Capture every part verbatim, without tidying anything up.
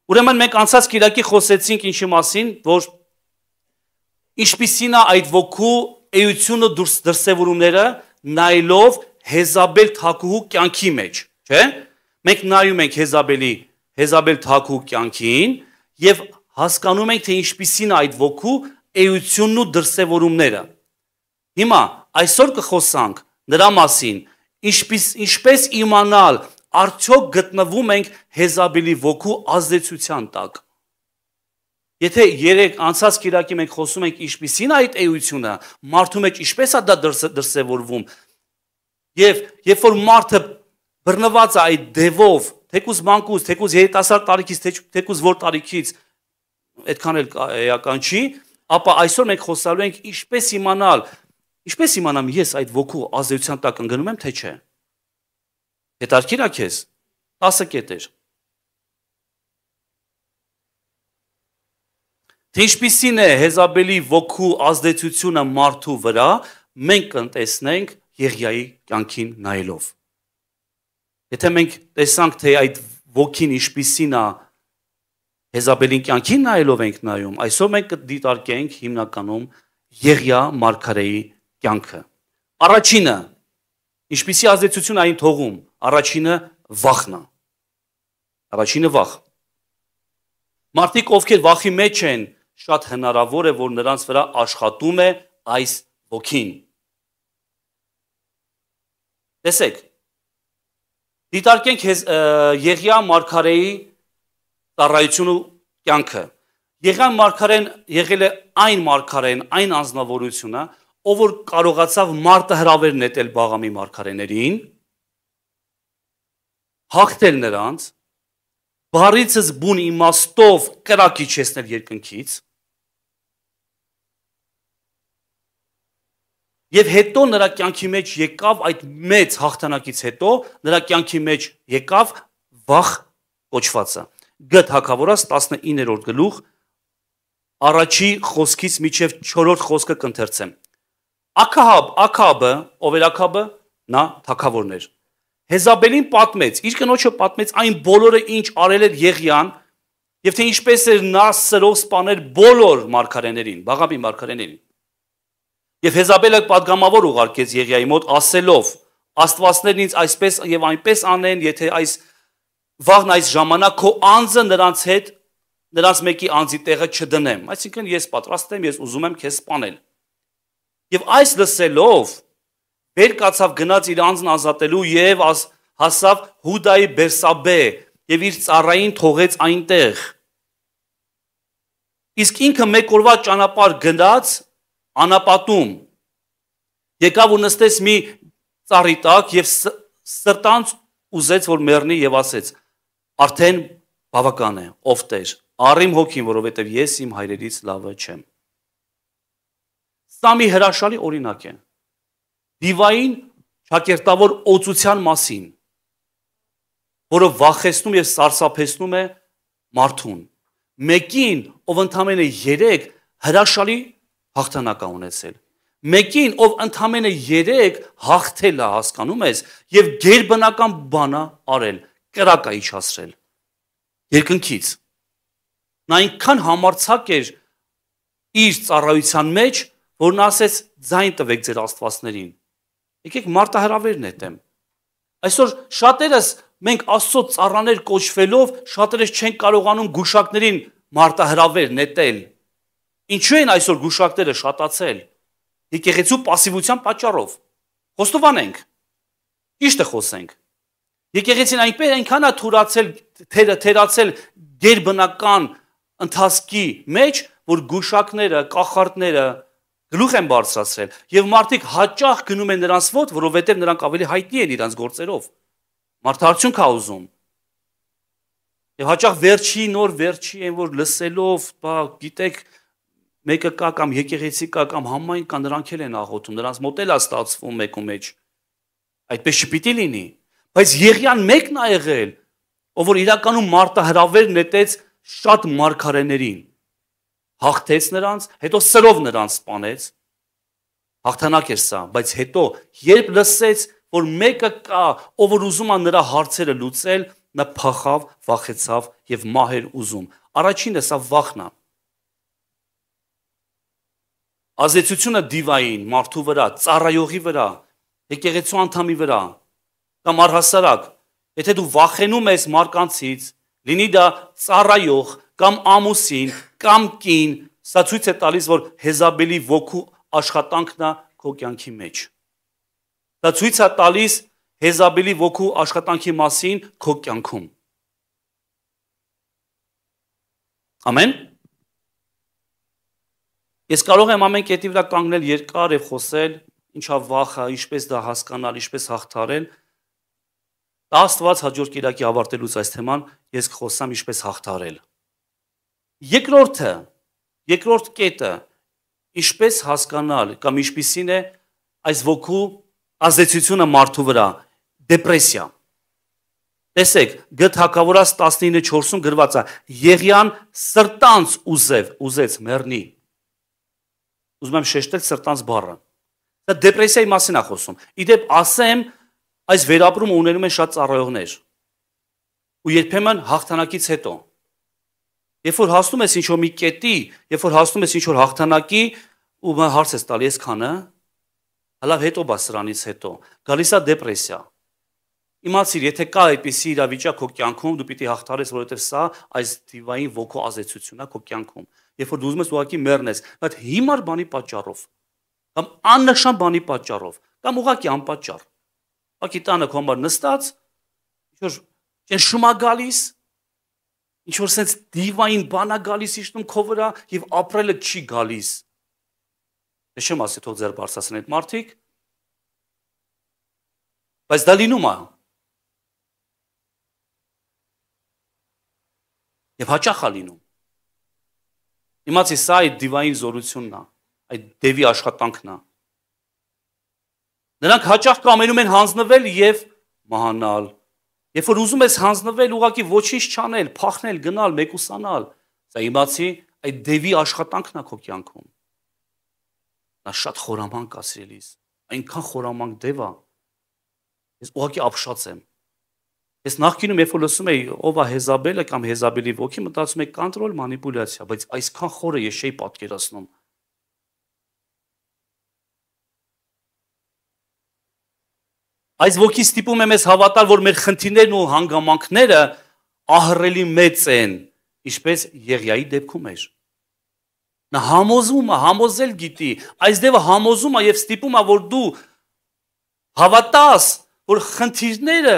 Ուրեմն մենք անցած կիրակի խոսեցինք ինչի մասին, որ ինչպիսին է այդ ոգու էությունը դրսևորումները նայելով Հեզաբել թագուհու կյանքի մեջ, չէ՞։ Մենք նայում ենք Հեզաբելի, Հեզաբել թագուհու կյանքին եւ հասկանում ենք, թե ինչպիսին է այդ ոգու էությունն ու դրսևորումները։ Հիմա այսօր կխոսանք նրա մասին, ինչպես ինչպես իմանալ, արդյոք գտնվում ենք Հեզաբելի ոգու ազդեցության տակ։ Եթե երեք անցած կիրակի մենք խոսում ենք ինչպիսին է այդ էությունը, մարդու մեջ ինչպես է դա դրսևորվում, եւ երբ որ մարդը բռնված է այդ դևով, թեկուզ մանկուց, թեկուզ երիտասարդ տարիքից, թեկուզ որ տարիքից, այդքան էլ էական չի, ապա այսօր մենք խոսալու ենք ինչպես իմանալ, ինչպես իմանամ ես այդ ոգու ազդեցության տակ ընկնում եմ, թե չէ։ Հետաքրքիր է քեզ, տասը կետեր։ Թե ինչպիսին է Հեզաբելի ոգու ազդեցությունը մարդու վրա, մենք կտեսնենք Եղիայի կյանքին նայելով։ Եթե մենք տեսանք, թե այդ ոգին ինչպիսին է Հեզաբելին կյանքին նայելով ենք նայում, այսօր մենք կդիտարկենք հիմնականում Եղիա մարգարեի կյանքը։ Առաջինը, ինչպիսի ազդեցություն այն թողում, առաջինը վախն է։ Առաջինը վախ։ Մարդիկ, ովքեր վախի մեջ են, շատ հնարավոր է, որ նրանց վրա աշխատում է այս ոգին։ Տեսեք, դիտարկենք Եղիա մարգարեի ծառայությունը կյանքը։ Եղիա մարգարեն եղել է այն մարգարեն, այն անձնավորությունը, ով որ կարողացավ մարտահրավեր նետել Բաղամի մարգարեներին, հաղթել նրանց, բարիցս բուն իմաստով կրակ իջեցնել երկնքից, եւ հետո նրա կյանքի մեջ եկավ այդ մեծ հաղթանակից հետո նրա կյանքի մեջ եկավ վախ կոչվածը։ Գ թագավորաց տասնիններորդ գլուխ առաջի խոսքից մինչև չորրորդ խոսքը կընթերցեմ։ Աքահաբ, Աքաբը, ով էր Աքաբը, նա թագավորն էր։ Հեզաբելին պատմեց, իր կնոջը պատմեց այն բոլորը, ինչ արել էր Եղիան, եւ թե ինչպես էր նա սրով սպանել բոլոր մարգարեներին, Բաղամի մարգարեներին։ Եվ Հեզաբելը պատգամավոր ուղարկեց Եղիայի մոտ ասելով. Աստվածներն ինձ այսպես եւ այնպես անեն, եթե այս վաղն այս ժամանակ քո անձը նրանց հետ, նրանց մեկի անձի տեղը չդնեմ, այսինքն ես պատրաստ եմ, ես ուզում եմ քեզ սպանել։ Եվ այս լսելով վեր կացավ գնաց իր անձն ազատելու եւ հասավ Հուդայի Բերսաբե եւ իր ծառային թողեց այնտեղ։ Իսկ ինքը մեկ օրվա ճանապարհ գնաց անապատում, եկավ ու նստեց մի ծառի տակ եւ սրտանց ուզեց, որ մեռնի եւ ասեց. արդեն բավական է, ով Տեր, առիմ հոգին, որովհետեւ ես իմ հայրերից լավը չեմ։ Սա մի հրաշալի օրինակ է դիվային շակերտավոր օծության մասին, որը վախեցնում եւ սարսափեցնում է մարդուն։ Մեկին, ով ընդամենը երեք հրաշալի հաղթանակ է ունեցել։ Մեկին, ով ընդամենը երեք հաղթել է, հասկանում ես, եւ գերբնական բան է արել, կրակ է իջացրել երկնքից։ Նա այնքան համարձակ էր իր ծառայության մեջ, որ նա ասեց. ձայն տվեք ձեր աստվածներին։ Եկեք մարտահրավեր նետեմ։ Այսօր շատերս մենք Աստծո ծառաներ կոչվելով, շատերս չեն կարողանում գուշակներին մարտահրավեր նետել։ Ինչու են այսօր գուշակները շատացել։ Եկեղեցու պասիվության պատճառով։ Խոստովանենք։ Ճիշտը խոսենք։ Եկեղեցին այնպես այնքան է թուրացել, թերացել գերբնական ընթացքի մեջ, որ գուշակները, կախարդները գլուխ են բարձրացրել եւ մարդիկ հաճախ գնում են նրանց մոտ, որովհետեւ նրանք ավելի հայտնի են իրենց գործերով։ Մարդը արդյունք է ուզում։ Եվ հաճախ վերջի նոր վերջի են, որ լսելով, բա գիտեք, մեկը կա կամ եկեղեցի կա կամ համայն կա, նրանք էլ են աղոթում, նրանց մոտ էլ է ստացվում մեկու մեջ։ Այդպես չպիտի լինի։ Բայց Եղիան մեկն է եղել, ով որ իրականում մարտահրավեր նետեց շատ մարգարեներին։ Հաղթեց նրանց, հետո սրով նրանց սպանեց։ Հաղթանակ էր սա, բայց հետո երբ լսեց, որ մեկը կա, ով որ ուզում է նրա հարցերը լուծել, նա փախավ, վախեցավ եւ մահեր ուզում։ Առաջինը սա վախն է։ Ազդեցությունը դիվային մարդու վրա, ծառայողի վրա, եկեղեցու անդամի վրա, կամ առհասարակ, եթե դու վախենում ես մարկանցից, լինի դա ծառայող կամ ամուսին կամ կին, սա ցույց է տալիս, որ Հեզաբելի ոգու աշխատանքն է քո կյանքի մեջ։ Դա ցույց է տալիս Հեզաբելի ոգու աշխատանքի մասին քո կյանքում։ Ամեն։ Ես կարող եմ ամեն կետի վրա կանգնել երկար եւ խոսել, ինչա վախը, ինչպես դա հասկանալ, ինչպես հաղթարել։ Դա Աստված հաջորդ կիրակի ավարտելուց այս թեման ես կխոսամ ինչպես հաղթարել։ Երկրորդը, երկրորդ կետը, ինչպես հասկանալ կամ ինչպիսին է այս ոգու ազդեցությունը մարդու վրա, դեպրեսիա։ Տեսեք, Գ Թագավորաց տասնինը չորսում գրված է. Եղիան սրտանց ուզև, ուզեց մեռնի։ Ուզում եմ շեշտել սրտանց բառը։ Դա դեպրեսիայի մասին է խոսում։ Իդեպ ասեմ, այս վերապրումը ունենում են շատ ծառայողներ։ Ու երբեմն հաղթանակից հետո։ Երբ որ հասնում ես ինչ-որ մի կետի, երբ որ հասնում ես ինչ-որ հաղթանակի, ու հարց ես տալի, ես քանը, հələ հետո բա սրանից հետո, գալիս է դեպրեսիա։ Իմացիր, եթե կա այդպիսի իրավիճակ քո կյանքում, դու պիտի հաղթարես, որովհետև սա այս դիվային ոգու ազդեցությունն է քո կյանքում։ Երբ որ դու ուզում ես ուղղակի մեռնես, այդ հիմար բանի պատճառով, կամ աննշան բանի պատճառով, կամ ուղղակի անպատճառ։ Ուղղակի տանը քո համար նստած, ինչ որ ճնշում է գալիս, ինչ որ sense դիվային բան է գալիս իշտում քո վրա եւ ապրելը չի գալիս։ Ես չեմ ասի թող ձեր բարձրացնեն այդ մարդիկ, բայց դա լինում է։ Եվ հաճախ է լինում։ Իմացի սա այդ դիվային զորությունն է, այդ դևի աշխատանքն է։ Նրանք հաճախ կամենում են հանձնվել եւ մահանալ։ Երբ որ ուզում ես հանձնվել, ուղղակի ոչինչ չանել, փախնել, գնալ, մեկուսանալ, սա իմացի այդ դևի աշխատանքն է քո կյանքում։ Նա շատ խորամանկ է սիրելիս, այնքան խորամանկ դև է։ Ես ուղղակի ապշած եմ։ Ես նախկինում երբ որ լսում էի ով է Հեզաբելը կամ Հեզաբելի ոգի, մտածում էի կոնտրոլ, մանիպուլյացիա, բայց այսքան խորը ես չէի պատկերացնում։ Այս ոգի ստիպում է մեզ հավատալ, որ մեր խնդիրներն ու հանգամանքները ահռելի մեծ են, ինչպես Եղիայի դեպքում էր։ Նա համոզում է, համոզել գիտի, այս դեպը համոզում է եւ ստիպում է, որ դու հավատաս, որ խնդիրները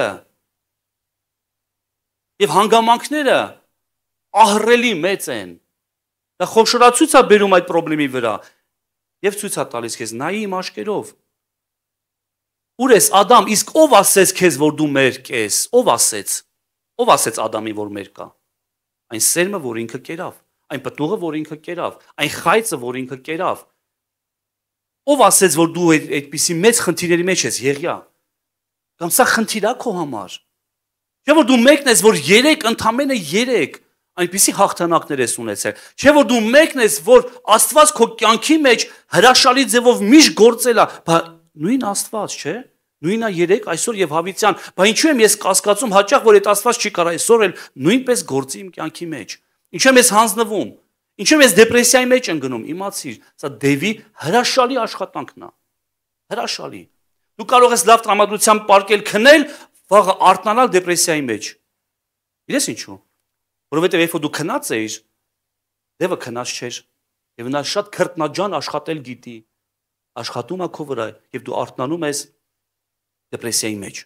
եւ հանգամանքները ահռելի մեծ են։ Դա խոշորացույց է բերում այդ խնդրի վրա եւ ցույց է տալիս քեզ նայի իմ աչքերով։ Ուր ես Ադամ, իսկ ով ասեց քեզ, որ դու մերկ ես, ով ասեց, ով ասեց Ադամին, որ մերկ է։ Այն սերմը, որ ինքը կերավ, այն պտուղը, որ ինքը կերավ, այն խայծը, որ ինքը կերավ։ Ով ասեց, որ դու այդպիսի մեծ խնդիրների մեջ ես, Եղիա։ Կամ սա խնդիր է քո համար։ Չէ՞ որ դու մեկն ես, որ երեք ընդամենը երեք այնպիսի հաղթանակներ ես ունեցել։ Չէ՞ որ դու մեկն ես, որ Աստված քո կյանքի մեջ հրաշալի ձևով միշտ գործել է, բա նույն Աստված, չէ՞։ Նույնա երեք այսօր եւ հավիտյան, բա ինչու եմ ես կասկածում հաճախ, որ այդ Աստված չի կարող այսօր էլ նույնպես գործի իմ կյանքի մեջ։ Ինչու եմ ես հանձնվում։ Ինչու եմ ես դեպրեսիայի մեջ ընկնում, իմացիր, սա դևի հրաշալի աշխատանքն է։ Հրաշալի։ Դու կարող ես լավ տրամադրությամբ պարկել քնել, վաղը արթնանալ դեպրեսիայի մեջ։ Գիտես ինչու։ Որովհետև երբ դու քնած էիր, դևը քնած չէր, եւ նա շատ քրտնաջան աշխատել գիտի, աշխատում է քո վրա, եւ դու արթնանում ես դեպրեսիայի մեջ։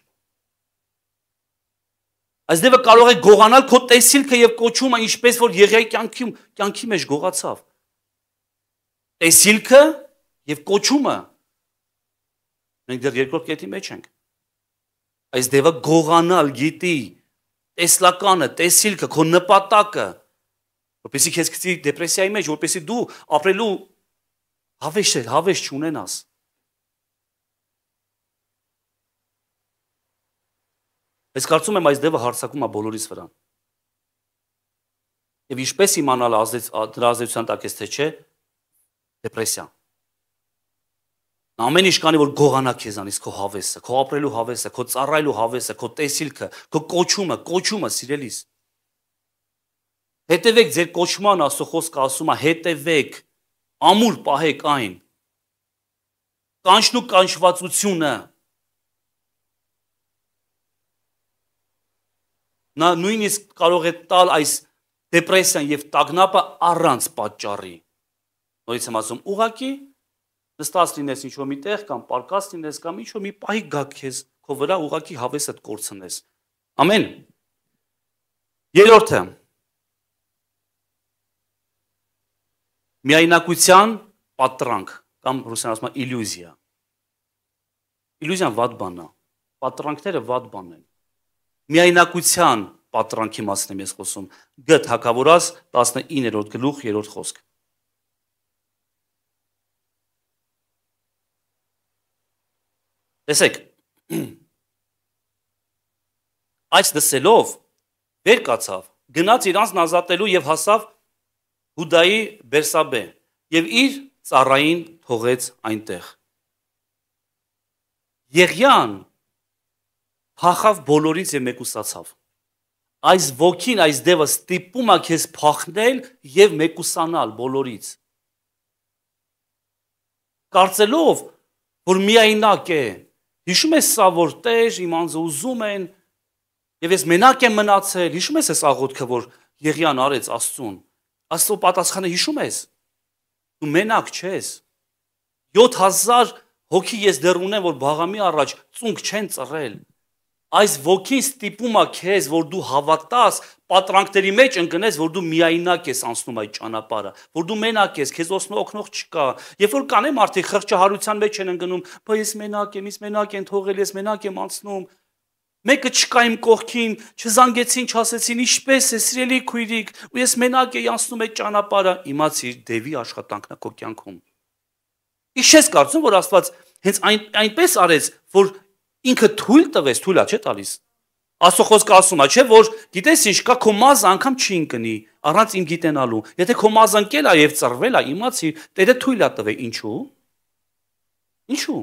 Այս դեպը կարող է գողանալ քո տեսիլքը եւ կոչումը, ինչպես որ Եղիայի կյանքի կյանքի մեջ գողացավ։ Տեսիլքը եւ կոչումը։ Մենք դեռ երկրորդ կետի մեջ ենք։ Այս դեպը գողանալ գիտի, տեսլականը, տեսիլքը, քո նպատակը, որպեսզի քեզ գցի դեպրեսիայի մեջ, որպեսզի դու ապրելու հավես հավես չունենաս։ Ես կարծում եմ այս դեպը հարցակում է բոլորիս վրա։ Եվ ինչպես իմանալ դրա ազդեցության տակ ես թե չէ, դեպրեսիա։ Ամեն ինչ կանի, որ գողանա քեզանից քո հավեսը, քո ապրելու հավեսը, քո ծառայելու հավեսը, քո տեսիլքը, քո կոչումը, կոչումը սիրելիս։ Հետևեք ձեր կոչման, Աստծո խոսքը ասում է, հետևեք, ամուր պահեք այն։ Կանչն ու կանչվածությունը։ Նա նույնիսկ կարող է տալ այս դեպրեսիան եւ տագնապը առանց պատճառի։ Նորից եմ ասում, ուղակի նստած լինես ինչ-որ մի տեղ կամ պարկած լինես կամ ինչ-որ մի պահի գա քեզ քո վրա ուղակի հավեսդ կորցնես։ Ամեն։ Երրորդը միայնակության պատրանք կամ ռուսերեն ասում են իլյուզիա։ Իլյուզիան վատ բան է։ Պատրանքները վատ բան են։ Միայնակության պատրանքի մասին եմ ես խոսում։ Գ Թագավորաց տասնիններորդ գլուխ երրորդ խոսք։ Տեսեք, այս դսելով վեր կացավ, գնաց իրանց նազատելու եւ հասավ Հուդայի Բերսաբե եւ իր ծառային թողեց այնտեղ։ Եղիան փախավ բոլորից եւ մեկուսացավ։ Այս ոգին, այս դևը ստիպում է քեզ փախնել եւ մեկուսանալ բոլորից։ Կարծելով, որ միայնակ է, հիշում ես սա, որ Տեր իմ անձը ուզում են եւ ես մենակ եմ մնացել, հիշում ես այս աղոթքը, որ Եղիան արեց Աստծուն։ Աստծո պատասխանը հիշում ես։ Դու մենակ չես։ յոթ հազար հոգի ես դեռ ունեմ, որ բաղամի առաջ ծունկ չեն ծռել։ Այս ոգին ստիպում է քեզ, որ դու հավատաս, պատրանքների մեջ ընկնես, որ դու միայնակ ես անցնում այդ ճանապարհը, որ դու մենակ ես, քեզ օգնող չկա։ Երբ որ կանեմ արդի խղճահարության մեջ են ընկնում, բայց ես մենակ եմ, ես մենակ եմ թողել, ես մենակ եմ անցնում։ Մեկը չկա իմ կողքին, չզանգեցին, չասեցին, ինչպես է, սիրելի քույրիկ, ու ես մենակ եի անցնում այդ ճանապարհը, իմացիր, դևի աշխատանքն է քո կյանքում։ Ինչ ես կարծում, որ Աստված հենց այն այնպես արեց, որ ինքը թույլ տվեց, թույլա չէ տալիս։ Աստծո խոսքը ասում է, չէ, որ գիտես ինչ կա, քո մազը անգամ չի ընկնի, առանց իմ գիտենալու։ Եթե քո մազը ընկել է եւ ծռվել է, իմացիր, Տերը թույլ է տվել, ինչու։ Ինչու։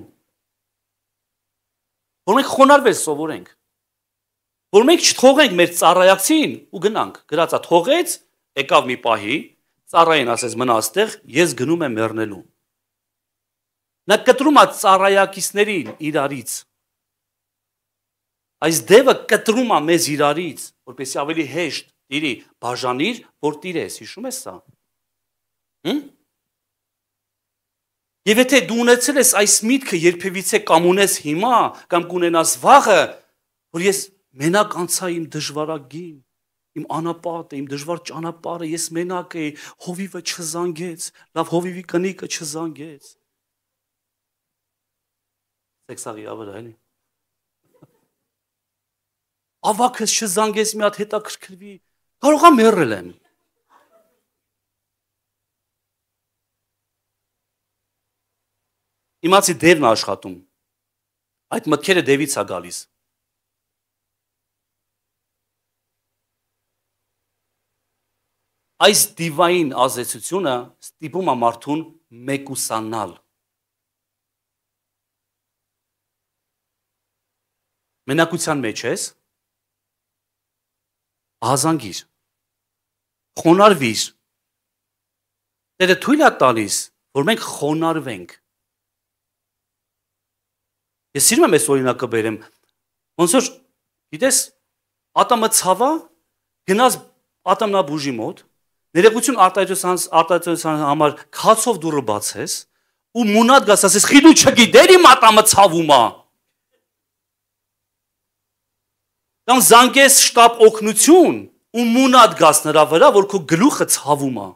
Որ մենք խոնարհվել սովորենք։ Որ մենք չթողենք մեր ծառայակցին ու գնանք։ Գրածա թողեց, եկավ մի պահի, ծառային ասեց մնա այստեղ, ես գնում եմ մեռնելու։ Նա կտրում է ծառայակիցներին իրարից։ Այս դևը կտրում է մեզ իրարից, որպեսզի ավելի հեշտ տիրի, բաժանիր, որ տիրես, հիշում ես սա։ Հմ? Եվ եթե դու ունեցել ես այս միտքը երբևիցե կամ ունես հիմա, կամ կունենաս վաղը, որ ես մենակ անցա իմ դժվարագին, իմ անապատը, իմ դժվար ճանապարհը, ես մենակ էի, հովիվը չզանգեց, լավ հովիվի կնիկը չզանգեց։ Սեքսաղի ավրա էլի։ Ավակս չզանգեց մի հատ հետաքրքրվի, կարող եմ մեռել եմ։ Իմացի դևն է աշխատում։ Այդ մտքերը դևից է գալիս։ Այս դիվային ազդեցությունը ստիպում է մարդուն մեկուսանալ։ Մենակության մեջ ես, ահազանգիր, խոնարհվիր։ Տերը թույլ է տալիս, որ մենք խոնարհվենք։ Ես սիրում եմ այս օրինակը բերեմ, ոնց որ, գիտես, ատամը ցավա, գնաց ատամնաբուժի մոտ, ներողություն արտահայտության համար քացով դուռը բացես, ու մունատ գաս ասես, խի դու չգիտեր իմ ատամը ցավում է։ Կամ զանգես շտապ օգնություն ու մունատ գաս նրա վրա, որ քո գլուխը ցավում է։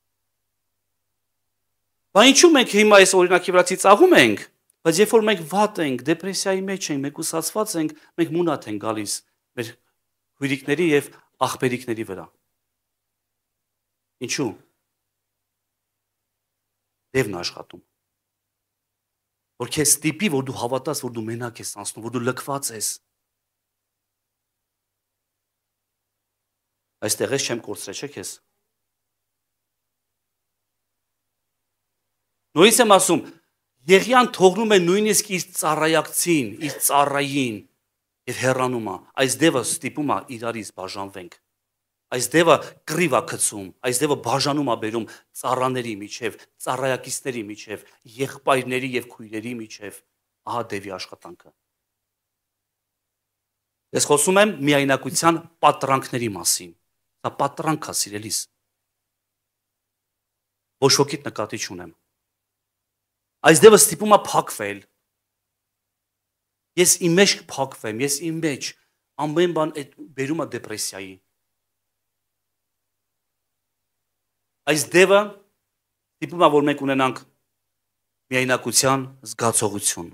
Բա ինչու մենք հիմա այս օրինակի վրա ծիծաղում ենք, բայց երբ որ մենք վատ ենք, դեպրեսիայի մեջ ենք, մեկուսացված ենք, մենք մունատ ենք գալիս մեր հյուրիկների եւ աղբերիկների վրա։ Ինչու։ Դևն աշխատում։ Որ քեզ ստիպի, որ դու հավատաս, որ դու մենակ ես անցնում, որ դու լքված ես։ Այստեղ ես չեմ կորցրել, չէ՞ քեզ։ Նույնիսկ եմ ասում, Եղիան թողնում է նույնիսկ իր ծառայակցին, իր ծառային եւ հեռանում է։ Այս դևը ստիպում է իրարից բաժանվենք։ Այս դևը կռիվ է գցում, այս դևը բաժանում է բերում ծառաների միջև, ծառայակիցների միջև, եղբայրների եւ քույրերի միջև։ Ահա դևի աշխատանքը։ Ես խոսում եմ միայնակության պատրանքների մասին։ Դա պատրանք է, սիրելիս։ Ոչ ոքիդ նկատի չունեմ։ Այս դևը ստիպում է փակվել։ Ես իմ մեջ փակվեմ, ես իմ մեջ ամեն բան այդ բերում է դեպրեսիայի։ Այս դևը ստիպում է, որ մենք ունենանք միայնակության զգացողություն։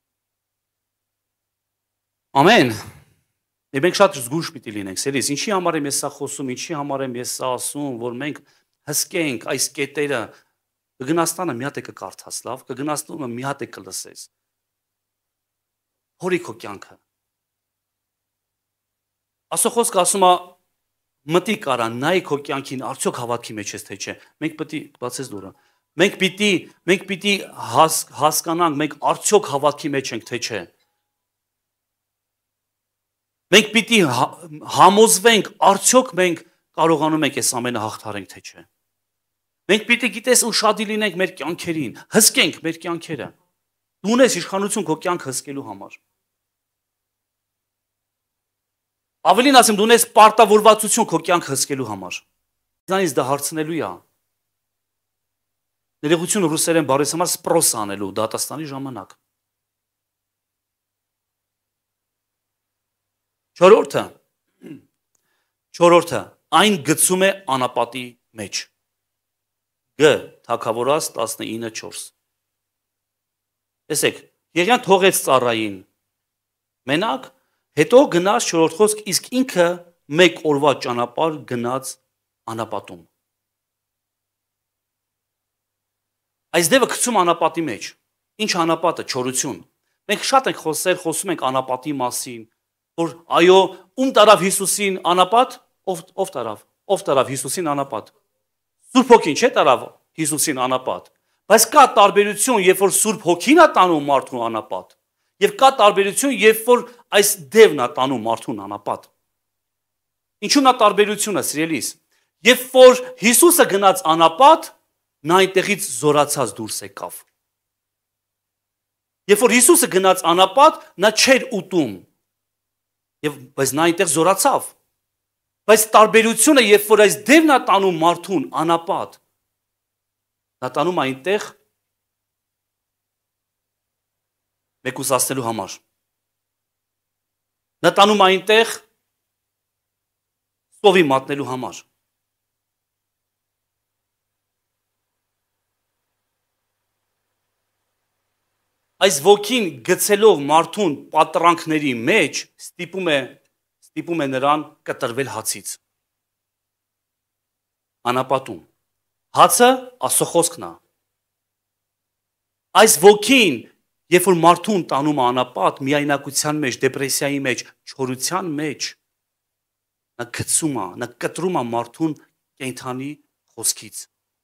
Ամեն։ Եվ մենք շատ զգույշ պիտի լինենք, սիրելիս, ինչի համար եմ ես սա խոսում, ինչի համար եմ ես սա ասում, որ մենք հսկենք այս կետերը, կգնաստանը մի հատ է կկարդաս, լավ, կգնաստումը մի հատ է կլսես։ Հորի քո կյանքը։ Աստծո խոսքը ասում է մտի կարա, նայ քո կյանքին, արդյոք հավատքի մեջ ես թե չէ։ Մենք պիտի բացես դուրը։ Մենք պիտի, մենք պիտի հաս, հասկանանք, մենք արդյոք հավատքի մեջ ենք թե չէ։ Մենք պիտի համոզվենք, արդյոք մենք կարողանում ենք այս ամենը հաղթարենք թե չէ։ Մենք պիտի գիտես ուշադի լինենք մեր կյանքերին, հսկենք մեր կյանքերը։ Դու ունես իշխանություն քո կյանքը հսկելու համար։ Ավելին ասեմ, դու ունես պարտավորվածություն քո կյանքը հսկելու համար։ Ձանից դա հարցնելու է։ Ներողություն ռուսերեն բառից համար սպրոս անելու դատաստանի ժամանակ։ Չորրորդը, չորրորդը, այն գցում է անապատի մեջ։ Գ. Թագավորաց տասնինը չորս։ Տեսեք, Եղիան թողեց ծառային մենակ, հետո գնաց չորրորդ խոսք, իսկ ինքը մեկ օրվա ճանապարհ գնաց անապատում։ Այս դեպքը գցում անապատի մեջ։ Ինչ անապատը, չորություն։ Մենք շատ ենք խոսել, խոսում ենք անապատի մասին, որ այո, ում տարավ Հիսուսին անապատ, ով ով տարավ, ով տարավ Հիսուսին անապատ։ Սուրբ Հոգին չէ տարավ Հիսուսին անապատ, բայց կա տարբերություն, երբ որ Սուրբ Հոգին է տանում մարդուն անապատ, եւ կա տարբերություն, երբ որ այս դևն է տանում մարդուն անապատ։ Ինչու՞ն է տարբերությունը, սիրելիս։ Երբ որ Հիսուսը գնաց անապատ, նա այնտեղից զորացած դուրս եկավ։ Երբ որ Հիսուսը գնաց անապատ, նա չէր ուտում։ Եվ բայց նա այնտեղ զորացավ։ Բայց տարբերությունը, երբ որ այս դևն է տանում մարդուն անապատ, նա տանում այնտեղ մեկուսացնելու համար։ Նա տանում այնտեղ սովի մատնելու համար։ Այս ոգին գցելով մարդուն պատրանքների մեջ ստիպում է ստիպում է նրան կտրվել հացից։ Անապատում։ Հացը Աստծո խոսքն է։ Այս ոգին, երբ որ մարդուն տանում է անապատ, միայնակության մեջ, դեպրեսիայի մեջ, չորության մեջ, նա գցում է, նա կտրում է մարդուն կենդանի խոսքից։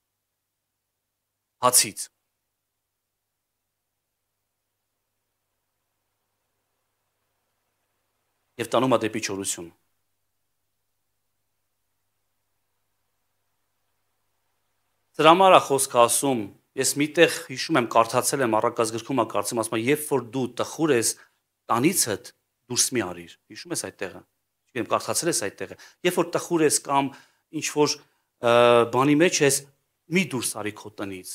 Հացից։ Եվ տանում է դեպի չորություն։ Դրա համար է խոսքը ասում, ես միտեղ հիշում եմ, կարդացել եմ առակած գրքում, կարծեմ ասում, երբ որ դու տխուր ես, տանիցդ դուրս մի արիր։ Հիշում ես այդ տեղը։ Չգիտեմ, կարդացել ես այդ տեղը։ Երբ որ տխուր ես կամ ինչ որ բանի մեջ ես, մի դուրս արի քո տնից։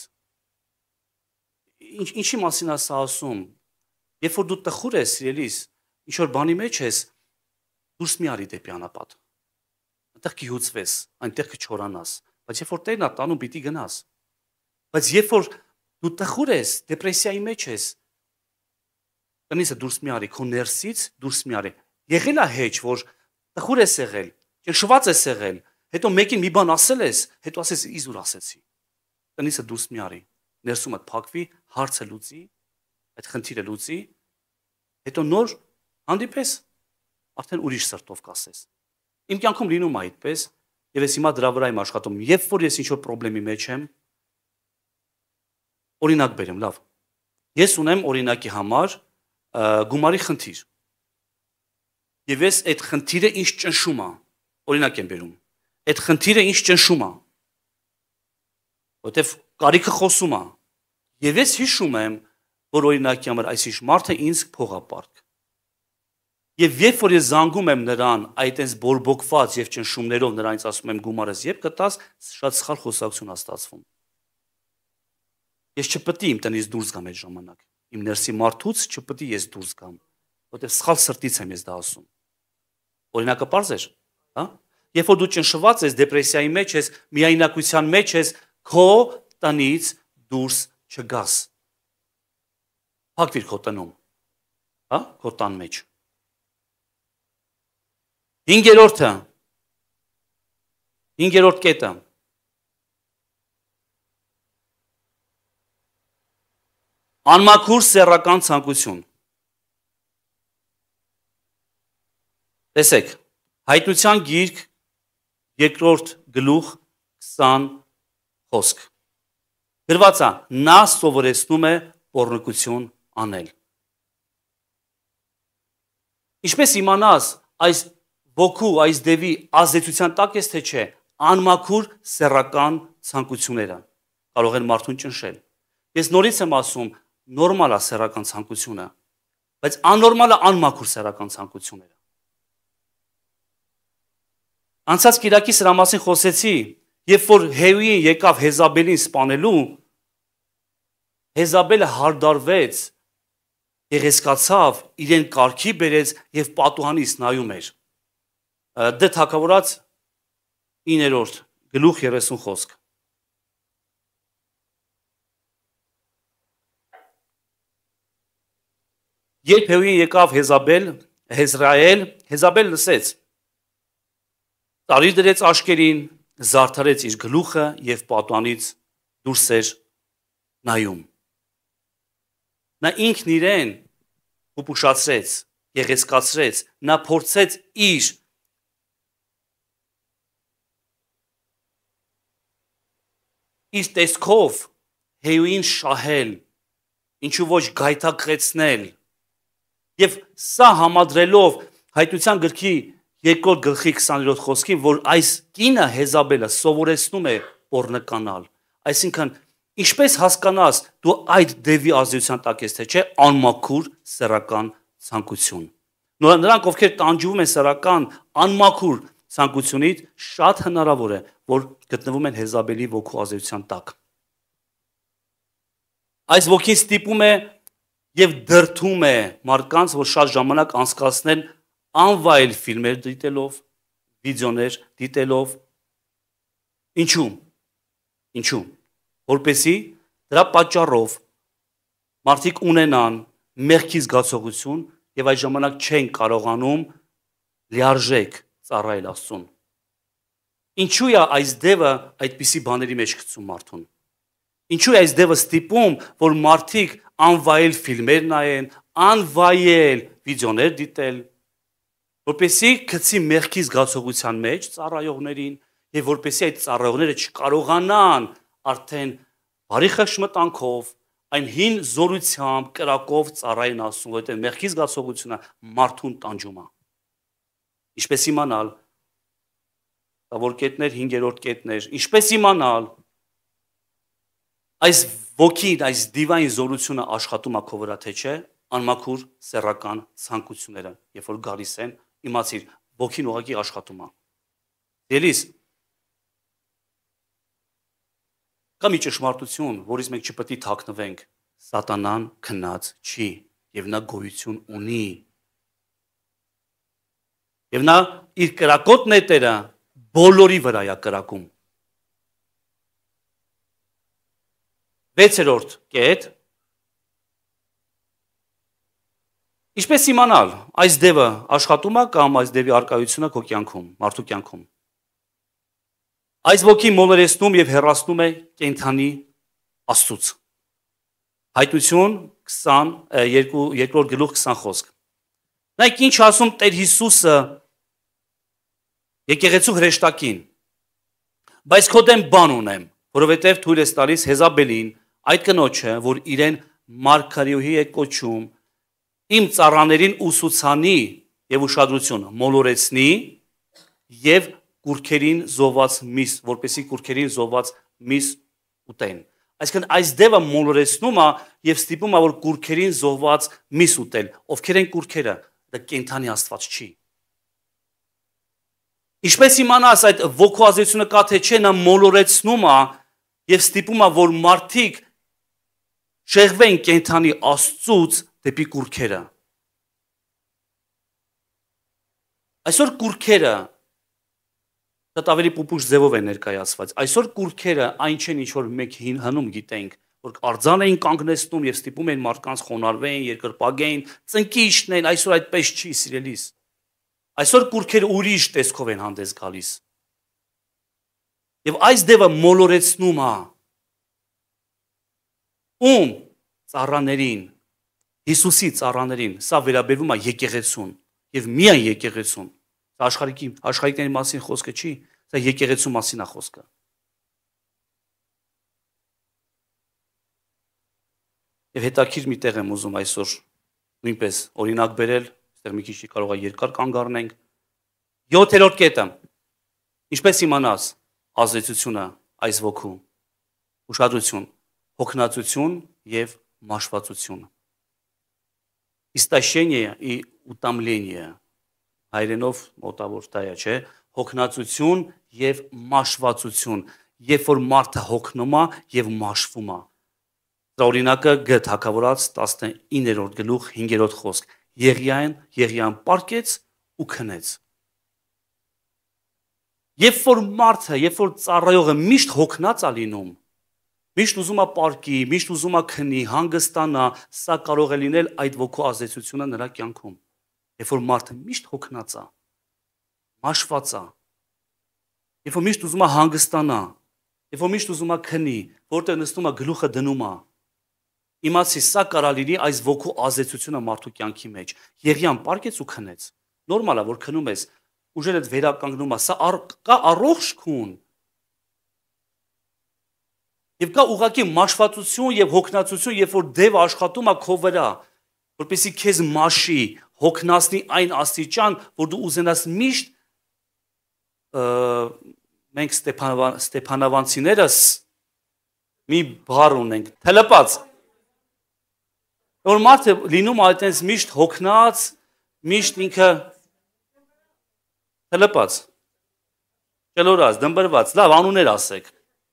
Ինչ ինչի մասին է սա ասում։ Երբ որ դու տխուր ես, սիրելիս, ինչ որ բանի մեջ ես, դուրս մի արի դեպի անապատ։ Այնտեղ կհյուծվես, այնտեղ կչորանաս, բայց երբ որ Տերն է տանում, պիտի գնաս։ Բայց երբ որ դու տխուր ես, դեպրեսիայի մեջ ես, տնիցը դուրս մի արի, քո ներսից դուրս մի արի։ Եղել է հեչ, որ տխուր ես եղել, ճնշված ես եղել, հետո մեկին մի բան ասել ես, հետո ասես իզուր ասեցի։ Տնիցը դուրս մի արի, ներսումդ փակվի, հարցը լուծի, այդ խնդիրը լուծի, հետո նոր հանդիպես արդեն ուրիշ սրտով կասես։ Իմ կյանքում լինում է այդպես, եւ ես հիմա դրա վրա եմ աշխատում։ Երբ որ ես ինչ-որ խնդրի մեջ եմ, օրինակ բերեմ, լավ։ Ես ունեմ օրինակի համար գումարի խնդիր։ Եվ ես այդ խնդիրը ինչ ճնշում է, օրինակ եմ բերում։ Այդ խնդիրը ինչ ճնշում է, որտեվ կարիքը խոսում է։ Եվ ես հիշում եմ, որ օրինակի համար այսիշ մարդը ինձ փող է պարտք։ Եվ երբ որ ես զանգում եմ նրան այդ այս բորբոքված եւ ճնշումներով նրանից ասում եմ գումարս երբ կտաս, շատ սխալ խոսակցություն է ստացվում։ Ես չպետք է իմ տնից դուրս գամ այդ ժամանակ։ Իմ ներսի մարդուց չպետք է ես դուրս գամ, որտեղ սխալ սրտից եմ ես դա ասում։ Օրինակը պարզ է, հա? Երբ որ դու ճնշված ես, դեպրեսիայի մեջ ես, միայնակության մեջ ես, քո տնից դուրս չգաս։ Փակվիր քո տնում, հա? Քո տան մեջ։ Հինգերորդը, հինգերորդ կետը։ Անմաքուր սեռական ցանկություն։ Տեսեք, Հայտնության գիրք երկրորդ գլուխ քսան խոսք։ Գրված է, նա սովորեցնում է պոռնկություն անել։ Ինչպես իմանաս, այս ոգու, այս դևի ազդեցության տակ ես թե չէ, անմաքուր սեռական ցանկությունները կարող են մարդուն ճնշել։ Ես նորից եմ ասում, նորմալ է սեռական ցանկությունը, բայց աննորմալ է անմաքուր սեռական ցանկությունները։ Անցած կիրակի սրա մասին խոսեցի, երբ որ Հեյուին եկավ Հեզաբելին սպանելու, Հեզաբելը հարդարվեց, գեղեցկացավ, իրեն կարգի բերեց եւ պատուհանից նայում էր։ Դե թագավորած իններորդ գլուխ երեսուն խոսք։ Երբ Հեյուին եկավ Հեզաբել, Հեզրայել, Հեզաբել լսեց։ Տարի դրեց աշկերին, զարդարեց իր գլուխը եւ պատուանից դուրս էր նայում։ Նա ինքն իրեն փոփուշացրեց, գեղեցկացրեց, նա փորձեց իր իր տեսքով Հեյուին շահել, ինչու ոչ գայթակղեցնել։ Եվ սա համադրելով Հայտնության գրքի երկրորդ գլխի քսաներորդ խոսքին, որ այս կինը Հեզաբելը սովորեցնում է պոռնկանալ, այսինքն ինչպես հասկանաս դու այդ դևի ազդեցության տակ ես թե չէ, անմաքուր սեռական ցանկություն։ Նրանք ովքեր տանջվում են սեռական անմաքուր ցանկությունից, շատ հնարավոր է, որ գտնվում են Հեզաբելի ոգու ազդեցության տակ։ Այս ոգին ստիպում է եւ դրդում է մարդկանց, որ շատ ժամանակ անցկացնեն անվայել ֆիլմեր դիտելով, վիդեոներ դիտելով։ Ինչու՞։ Ինչու՞։ Որպեսզի դրա պատճառով մարդիկ ունենան մեղքի զգացողություն եւ այդ ժամանակ չեն կարողանում լիարժեք ծառայել Աստծուն։ Ինչու է այս դևը այդպիսի բաների մեջ գցում մարդուն։ Ինչու է այս դևը ստիպում, որ մարդիկ անվայել ֆիլմեր նայեն, անվայել վիդեոներ դիտել, որպեսզի գցի մեղքի զգացողության մեջ ծառայողներին եւ որպեսզի այդ ծառայողները չկարողանան արդեն բարի խշմտանքով, այն հին զորությամբ, կրակով ծառայեն Աստծուն, որտեղ մեղքի զգացողությունը մարդուն տանջում է։ Ինչպես իմանալ, որ կետներ, հինգերորդ կետներ, ինչպես իմանալ այս ոգին, այս դիվային զորությունը աշխատում է քո վրա թե չէ, անմաքուր սեռական ցանկությունները, երբ որ գալիս են, իմացիր, ոգին ուղղակի աշխատում է։ Ելիս կա մի ճշմարտություն, որից մենք չպետք է թաքնվենք, սատանան քնած չի եւ նա գոյություն ունի։ Եվ նա իր կրակոտ նետերը բոլորի վրա է կրակում։ Վեցերորդ կետ։ Ինչպես իմանալ, այս դևը աշխատում է կամ այս դևի արկայությունը քո կյանքում, մարդու կյանքում։ Այս ոգին մոլորեցնում եւ հեռացնում է կենթանի Աստծուց։ Հայտնություն քսան երկրորդ գլուխ քսան խոսք։ Նայեք ինչ ասում Տեր Հիսուսը եկեղեցու հրեշտակին։ Բայց քո դեմ բան ունեմ, որովհետև թույլ ես տալիս Հեզաբելին, այդ կնոջը, որ իրեն մարգարեուհի է կոչում իմ ծառաներին ուսուցանի եւ ուշադրություն մոլորեցնի եւ կուրքերին զոհված միս, որպեսի կուրքերին զոհված միս ուտեն։ Այսինքն այս դեպը մոլորեցնում է եւ ստիպում է որ կուրքերին զոհված միս ուտել։ Ովքեր են կուրքերը։ Դա կենթանի Աստված չի։ Ինչպես իմանաս այդ ոգու ազդեցությունը կա թե չէ, նա մոլորեցնում է եւ ստիպում է որ մարդիկ շեղվեն կենթանի Աստծուց դեպի կուրքերը։ Այսօր կուրքերը դա ավելի պուպուշ ձևով է ներկայացված։ Այսօր կուրքերը այն չեն ինչ որ մեկ հնում գիտենք, որ արձան էին կանգնեցնում եւ ստիպում են մարդկանց խոնարհվեն, երկրպագեն, ծնկի իջնեն, այսօր այդպես չի, սիրելիս։ Այսօր կուրքերը ուրիշ տեսքով են հանդես գալիս։ Եվ այս դեպը մոլորեցնում է ում ծառաներին, Հիսուսի ծառաներին, սա վերաբերվում է եկեղեցուն եւ միայն եկեղեցուն։ Սա աշխարհիկի աշխարհիկների մասին խոսքը չի, սա եկեղեցու մասին է խոսքը։ Եվ հետաքրիր մի տեղ եմ ուզում այսօր նույնպես օրինակ բերել, այստեղ մի քիչ կարող է երկար կանգ առնենք։ յոթերորդ կետը։ Ինչպես иմանաս ազդեցությունը այս ոգու։ Ուշադրություն, հոգնածություն եւ մաշվածություն։ Истощение и утомление։ Հայերենով մոտավոր դա է, չէ՞, հոգնածություն եւ մաշվածություն, երբ որ մարդը հոգնում է եւ մաշվում է։ Դա օրինակը Գ թագավորաց տասնիններորդ գլուխ հինգերորդ խոսք։ Եղիան Եղիան պարկեց ու քնեց։ Երբ որ մարդը, երբ որ ծառայողը միշտ հոգնած է լինում, միշտ ուզում է պարկի, միշտ ուզում է քնի, հանգստանա, սա կարող է լինել այդ ոգու ազդեցությունը նրա կյանքում։ Երբ որ մարդը միշտ հոգնած է, մաշված է, երբ որ միշտ ուզում է հանգստանա, երբ որ միշտ ուզում է քնի, որտեղ նստում է գլուխը դնում է, իմացի սա կարա լինի այս ոգու ազդեցությունը մարդու կյանքի մեջ։ Եղիան պարկեց ու քնեց։ Նորմալ է, որ քնում ես, ուժերդ վերականգնում է, սա կա առողջ քուն։ Եվ կա ուղղակի մաշվածություն եւ հոգնածություն, երբ որ դև աշխատում է քո վրա, որպեսզի քեզ մաշի, հոգնածնի այն աստիճան, որ դու ուզենաս միշտ մենք Ստեփանավանցիներս մի բառ ունենք, թլպած։ Որ մարդը լինում է այդպես միշտ հոգնած, միշտ ինքը թլպած, ճլորած, դմբրված, լավ անուններ ասեք։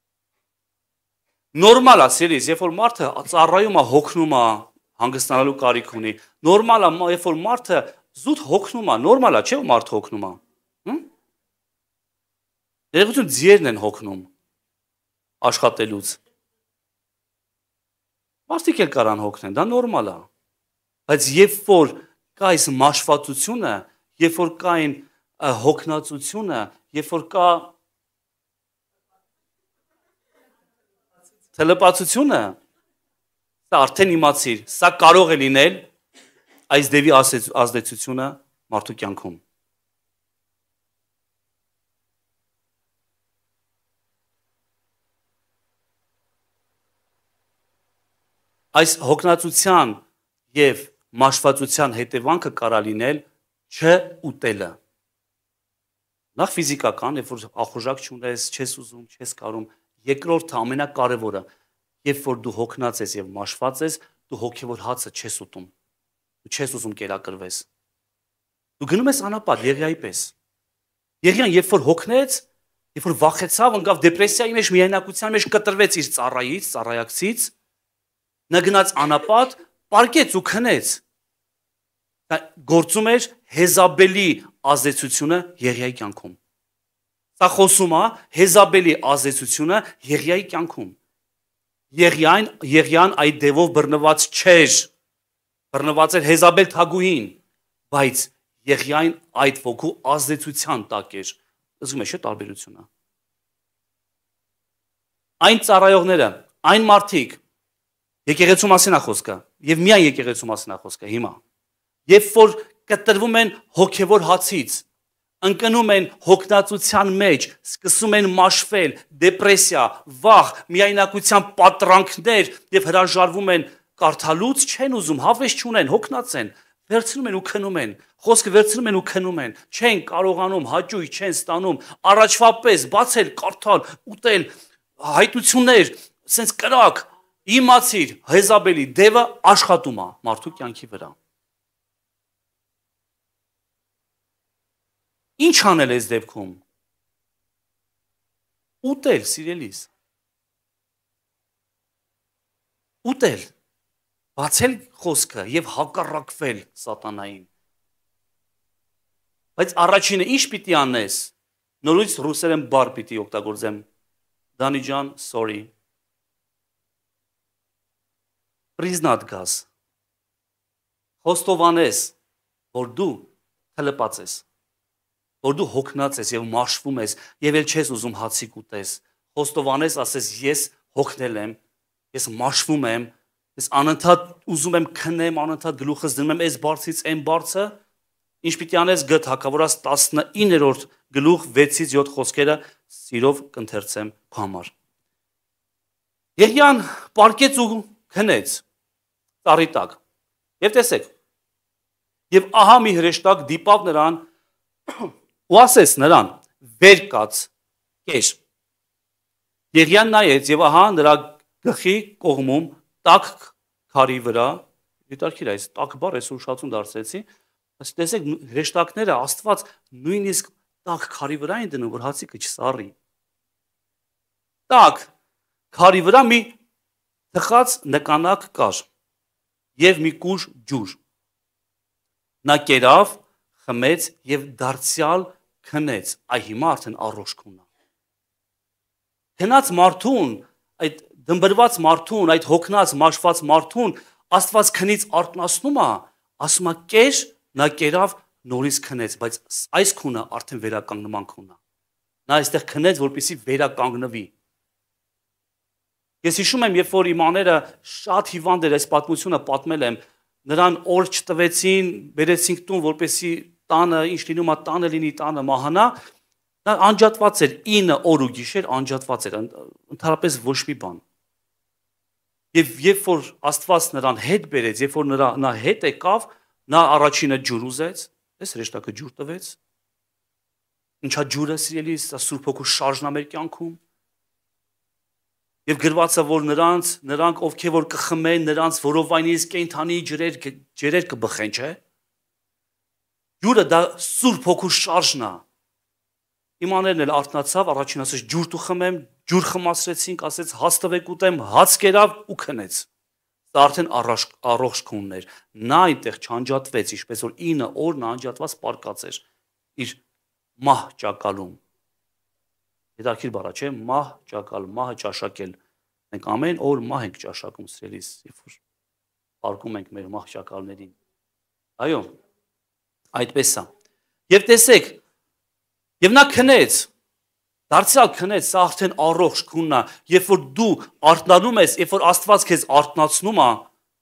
Նորմալ է, սիրիս, երբ որ մարդը ծառայում է, հոգնում է, հանգստանալու կարիք ունի։ Նորմալ է, երբ որ մարդը զուտ հոգնում է, նորմալ է, չէ՞ որ մարդը հոգնում է։ Հմ? Երևություն ձիերն են հոգնում աշխատելուց։ Մարդիկ էլ կարան հոգնեն, դա նորմալ է։ Բայց երբ որ կա այս մաշվածությունը, երբ որ կա այն հոգնածությունը, երբ որ կա թլպացությունը, սա արդեն իմացիր, սա կարող է լինել այս դեպի ազդեցությունը մարդու կյանքում։ Այս հոգնածության եւ մաշվածության հետևանքը կարա լինել չուտելը։ Նախ ֆիզիկական, երբ որ ախորժակ չունես, չես ուզում, չես կարում, երկրորդը ամենակարևորը, երբ որ դու հոգնած ես եւ մաշված ես, դու հոգեվոր հացը չես ուտում։ Դու չես ուզում կերակրվես։ Դու գնում ես անապատ Եղիայի պես։ Եղիան երբ որ հոգնեց, երբ որ վախեցավ, ընկավ դեպրեսիայի մեջ, միայնակության մեջ կտրվեց իր ծառայից, ծառայակցից, նա գնաց անապատ, պարկեց ու քնեց։ Դա գործում էր Հեզաբելի ազդեցությունը Եղիայի կյանքում։ Սա խոսում է Հեզաբելի ազդեցությունը Եղիայի կյանքում։ Եղիան, Եղիան այդ դևով բռնված չէր, բռնված էր Հեզաբել թագուհին, բայց Եղիային այդ ոգու ազդեցության տակ էր։ Զգում եք չէ՞ տարբերությունը։ Այն ծառայողները, այն մարդիկ, եկեղեցու մասին է խոսքը, եւ միայն եկեղեցու մասին է խոսքը հիմա։ Երբ որ կտրվում են հոգեվոր հացից, ընկնում են հոգնածության մեջ, սկսում են մաշվել, դեպրեսիա, վախ, միայնակության պատրանքներ եւ հրաժարվում են կարդալուց չեն ուզում, հավես չունեն, հոգնած են, վերցնում են ու քնում են, խոսքը վերցնում են ու քնում են, չեն կարողանում, հաճույք չեն ստանում, առաջվա պես բացել, կարդալ, ուտել, հայտություններ, սենց կրակ, իմացիր, Հեզաբելի դևը աշխատում է մարդու կյանքի վրա։ Ինչ անել այս դեպքում։ Ուտել, սիրելիս։ Ուտել, բացել խոսքը եւ հակառակվել սատանային։ Բայց առաջինը ինչ պիտի անես։ Նորից ռուսերեն բառ պիտի օգտագործեմ։ Դանի ջան, sorry։ Priznat գաս։ Խոստովանես, որ դու թլպած ես, որ դու հոգնած ես եւ մաշվում ես եւ ել չես ուզում հացիկ ուտես։ Խոստովանես, ասես ես հոգնել եմ, ես մաշվում եմ, ես անընդհատ ուզում եմ քնեմ, անընդհատ գլուխս դնում եմ այս բարձից այն բարձը, ինչ պիտի անես գ թագավորաց տասնիններորդ գլուխ վեցից յոթ խոսքերը սիրով կընթերցեմ քո համար։ Եղիան պարկեց ու քնեց ծառի տակ։ Եվ տեսեք, եւ ահա մի հրեշտակ դիպավ նրան ու ասեց նրան. վեր կաց, կեր։ Եղիան նայեց եւ ահա նրա գլխի կողմում տաք քարի վրա, դիտարկիր այս տաք բառը ես ուշացում դարձեցի, ասես տեսեք հրեշտակները Աստված նույնիսկ տաք քարի վրա են դնում, որ հացիկը չսառի։ Տաք քարի վրա մի թխած նկանակ կար եւ մի կուժ ջուր։ Նա կերավ, խմեց եւ դարձյալ քնեց։ Այ հիմա արդեն առողջքունն է։ Քնած մարդուն, այդ դմբրված մարդուն, այդ հոգնած մաշված մարդուն Աստված քնից արթնացնում է, ասում է կեր, նա կերավ, նորից քնեց, բայց այս քունը արդեն վերականգնման քուն է։ Նա այստեղ քնեց, որպեսզի վերականգնվի։ Ես հիշում եմ, երբ որ իմ աները շատ հիվանդ էր, այս պատմությունը պատմել եմ, նրան օր չտվեցին, բերեցինք տուն, որպեսզի տանը, ինչ լինում է, տանը լինի, տանը մահանա, նա անջատված էր, ինը օր ու գիշեր անջատված էր, ընդհանրապես ոչ մի բան։ Եվ երբ որ Աստված նրան հետ բերեց, երբ որ նրա նա հետ եկավ, նա առաջինը ջուր ուզեց, այս հրեշտակը ջուր տվեց։ Ինչա ջուրը սիրելիս, սա Սուրբ Հոգու շարժն է մեր կյանքում։ Եվ գրված է, որ նրանց, նրանք ովքեր որ կխմեն, նրանց որովայնից կենդանի ջրեր, ջրեր կբխեն, չէ՞։ Ջուրը դա Սուրբ Հոգու շարժն է։ Իմ աներն էլ արթնացավ, առաջին ասեց ջուր դու խմեմ, ջուր խմացրեցինք, ասեց հաց տվեք ուտեմ, հաց կերավ ու քնեց։ Սա արդեն առողջ քունն էր։ Նա այնտեղ չանջատվեց, ինչպես որ ինը օր նա անջատված պարկած էր իր մահ ճակալում։ Հետաքրքիր բառ է, չէ՞, մահ ճակալ, մահը ճաշակել։ Մենք ամեն օր մահ ենք ճաշակում, սիրելիս, երբ որ պարկում ենք մեր մահ ճակալներին։ Այո, այդպես է։ Եվ տեսեք, եւ նա քնեց, դարձյալ քնեց, սա արդեն առողջ քունն է, երբ որ դու արթնանում ես, երբ որ Աստված քեզ արթնացնում է,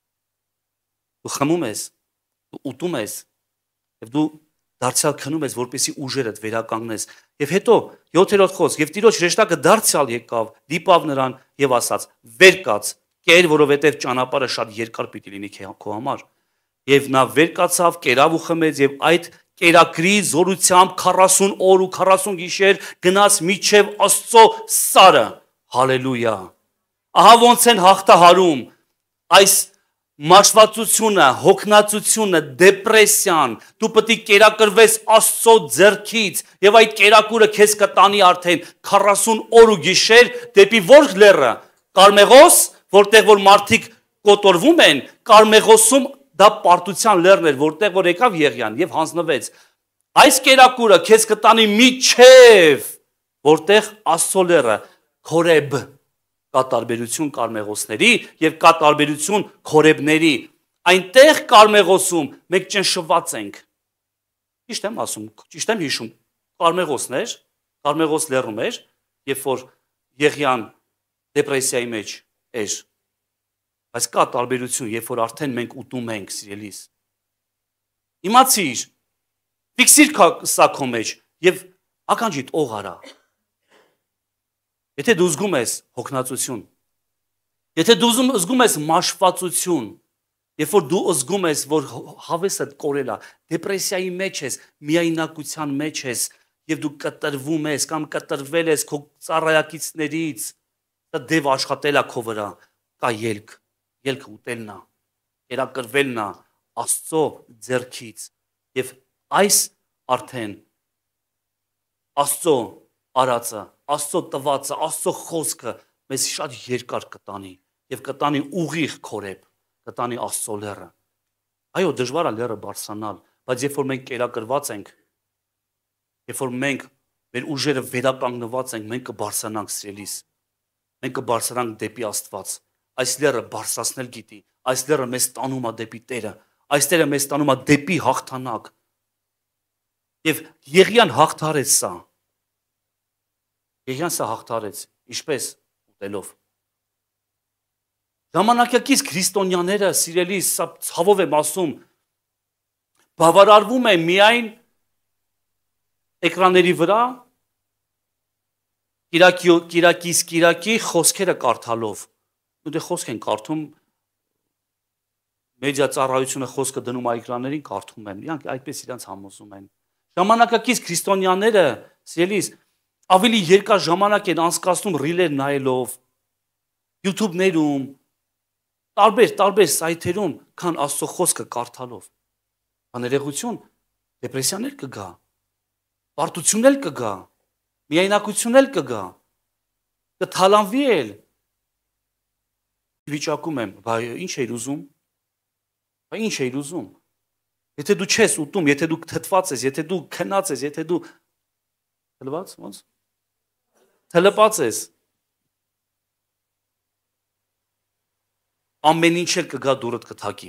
դու խմում ես, դու ուտում ես, եւ դու դարձյալ քնում ես, որպեսզի ուժերդ վերականգնես։ Եվ հետո յոթերորդ խոսք, եւ Տիրոջ հրեշտակը դարձյալ եկավ, դիպավ նրան եւ ասաց. վեր կաց, կեր, որովհետեւ ճանապարհը շատ երկար պիտի լինի քո համար։ Եվ նա վեր կացավ, կերավ ու խմեց եւ այդ կերակրի զորությամբ քառասուն օր ու քառասուն գիշեր գնաց միջև Աստծո սարը։ Հալելույա։ Ահա ոնց են հաղթահարում այս մաշվածությունը, հոգնածությունը, դեպրեսիան, դու պետք է կերակրվես Աստծո ձեռքից եւ այդ կերակուրը քեզ կտանի արդեն քառասուն օր ու գիշեր դեպի որ լեռը, Կարմեղոս, որտեղ որ մարդիկ կոտորվում են, Կարմեղոսում դա պարտության լեռն էր, որտեղ որ եկավ Եղիան եւ հանձնվեց։ Այս կերակուրը քեզ կտանի միջև, որտեղ Աստծո լեռը, Քորեբ, կա տարբերություն Կարմեղոսների եւ կա տարբերություն Քորեբների։ Այնտեղ Կարմեղոսում մենք ճնշված ենք։ Ճիշտ եմ ասում, ճիշտ եմ հիշում, Կարմեղոսներ, Կարմեղոս լեռում էր, երբ որ Եղիան դեպրեսիայի մեջ էր։ Բայց կա տարբերություն, երբ որ արդեն մենք ուտում ենք, սիրելիս։ Իմացիր, ֆիքսիր սա քո մեջ եւ ականջիդ օղ արա։ Եթե դու զգում ես հոգնածություն, Եթե դու ուզում զգում ես մաշվածություն, երբ որ դու զգում ես, որ հավեսդ կորել է, դեպրեսիայի մեջ ես, միայնակության մեջ ես, եւ դու կտրվում ես կամ կտրվել ես քո ծառայակիցներից, դա դև աշխատել է քո վրա, կա ելք, ելքը ուտելն է, կերակրվելն է Աստծո ձեռքից եւ այս արդեն Աստծո արածը, Աստծո տվածը, Աստծո խոսքը մեզ շատ երկար կտանի եւ կտանի ուղիղ քորեփ, կտանի Աստծո լեռը։ Այո, դժվար է լեռը բարձրանալ, բայց երբ որ մենք կերակրված ենք, երբ որ մենք մեր ուժերը վերականգնված ենք, մենք կբարձրանանք սիրելիս։ Մենք կբարձրանանք դեպի Աստված։ Այս լեռը բարձրացնել գիտի, այս լեռը մեզ տանում է դեպի Տերը, այս Տերը մեզ տանում է դեպի հաղթանակ։ Եվ Եղիան հաղթարեց սա։ Եղիան սա հաղթարեց, ինչպես ուտելով։ Ժամանակակից քրիստոնյաները, սիրելիս, սա ցավով եմ ասում, բավարարվում է միայն էկրանների վրա Կիրակի Կիրակից Կիրակի խոսքերը կարդալով։ Ու դե խոսք են կարդում, մեդիա ծառայությունը խոսքը դնում է էկրաններին, կարդում են։ Իրանք այդպես իրանք համոզում են։ Ժամանակակից քրիստոնյաները, սիրելիս, ավելի երկար ժամանակ են անցկացնում ռիլեր նայելով, YouTube-ներում, տարբեր տարբեր սայթերում, քան Աստծո խոսքը կարդալով։ Աներեղություն, դեպրեսիաներ կգա, պարտություն էլ կգա, միայնակություն էլ կգա, կթալանվի էլ։ Վիճակում եմ, բա ինչ էիր ուզում։ Բա ինչ էիր ուզում։ Եթե դու չես ուտում, եթե դու թթված ես, եթե դու քնած ես, եթե դու թլված, ոնց։ Թլպած ես։ Ամեն ինչ էլ կգա դուրդ կթակի։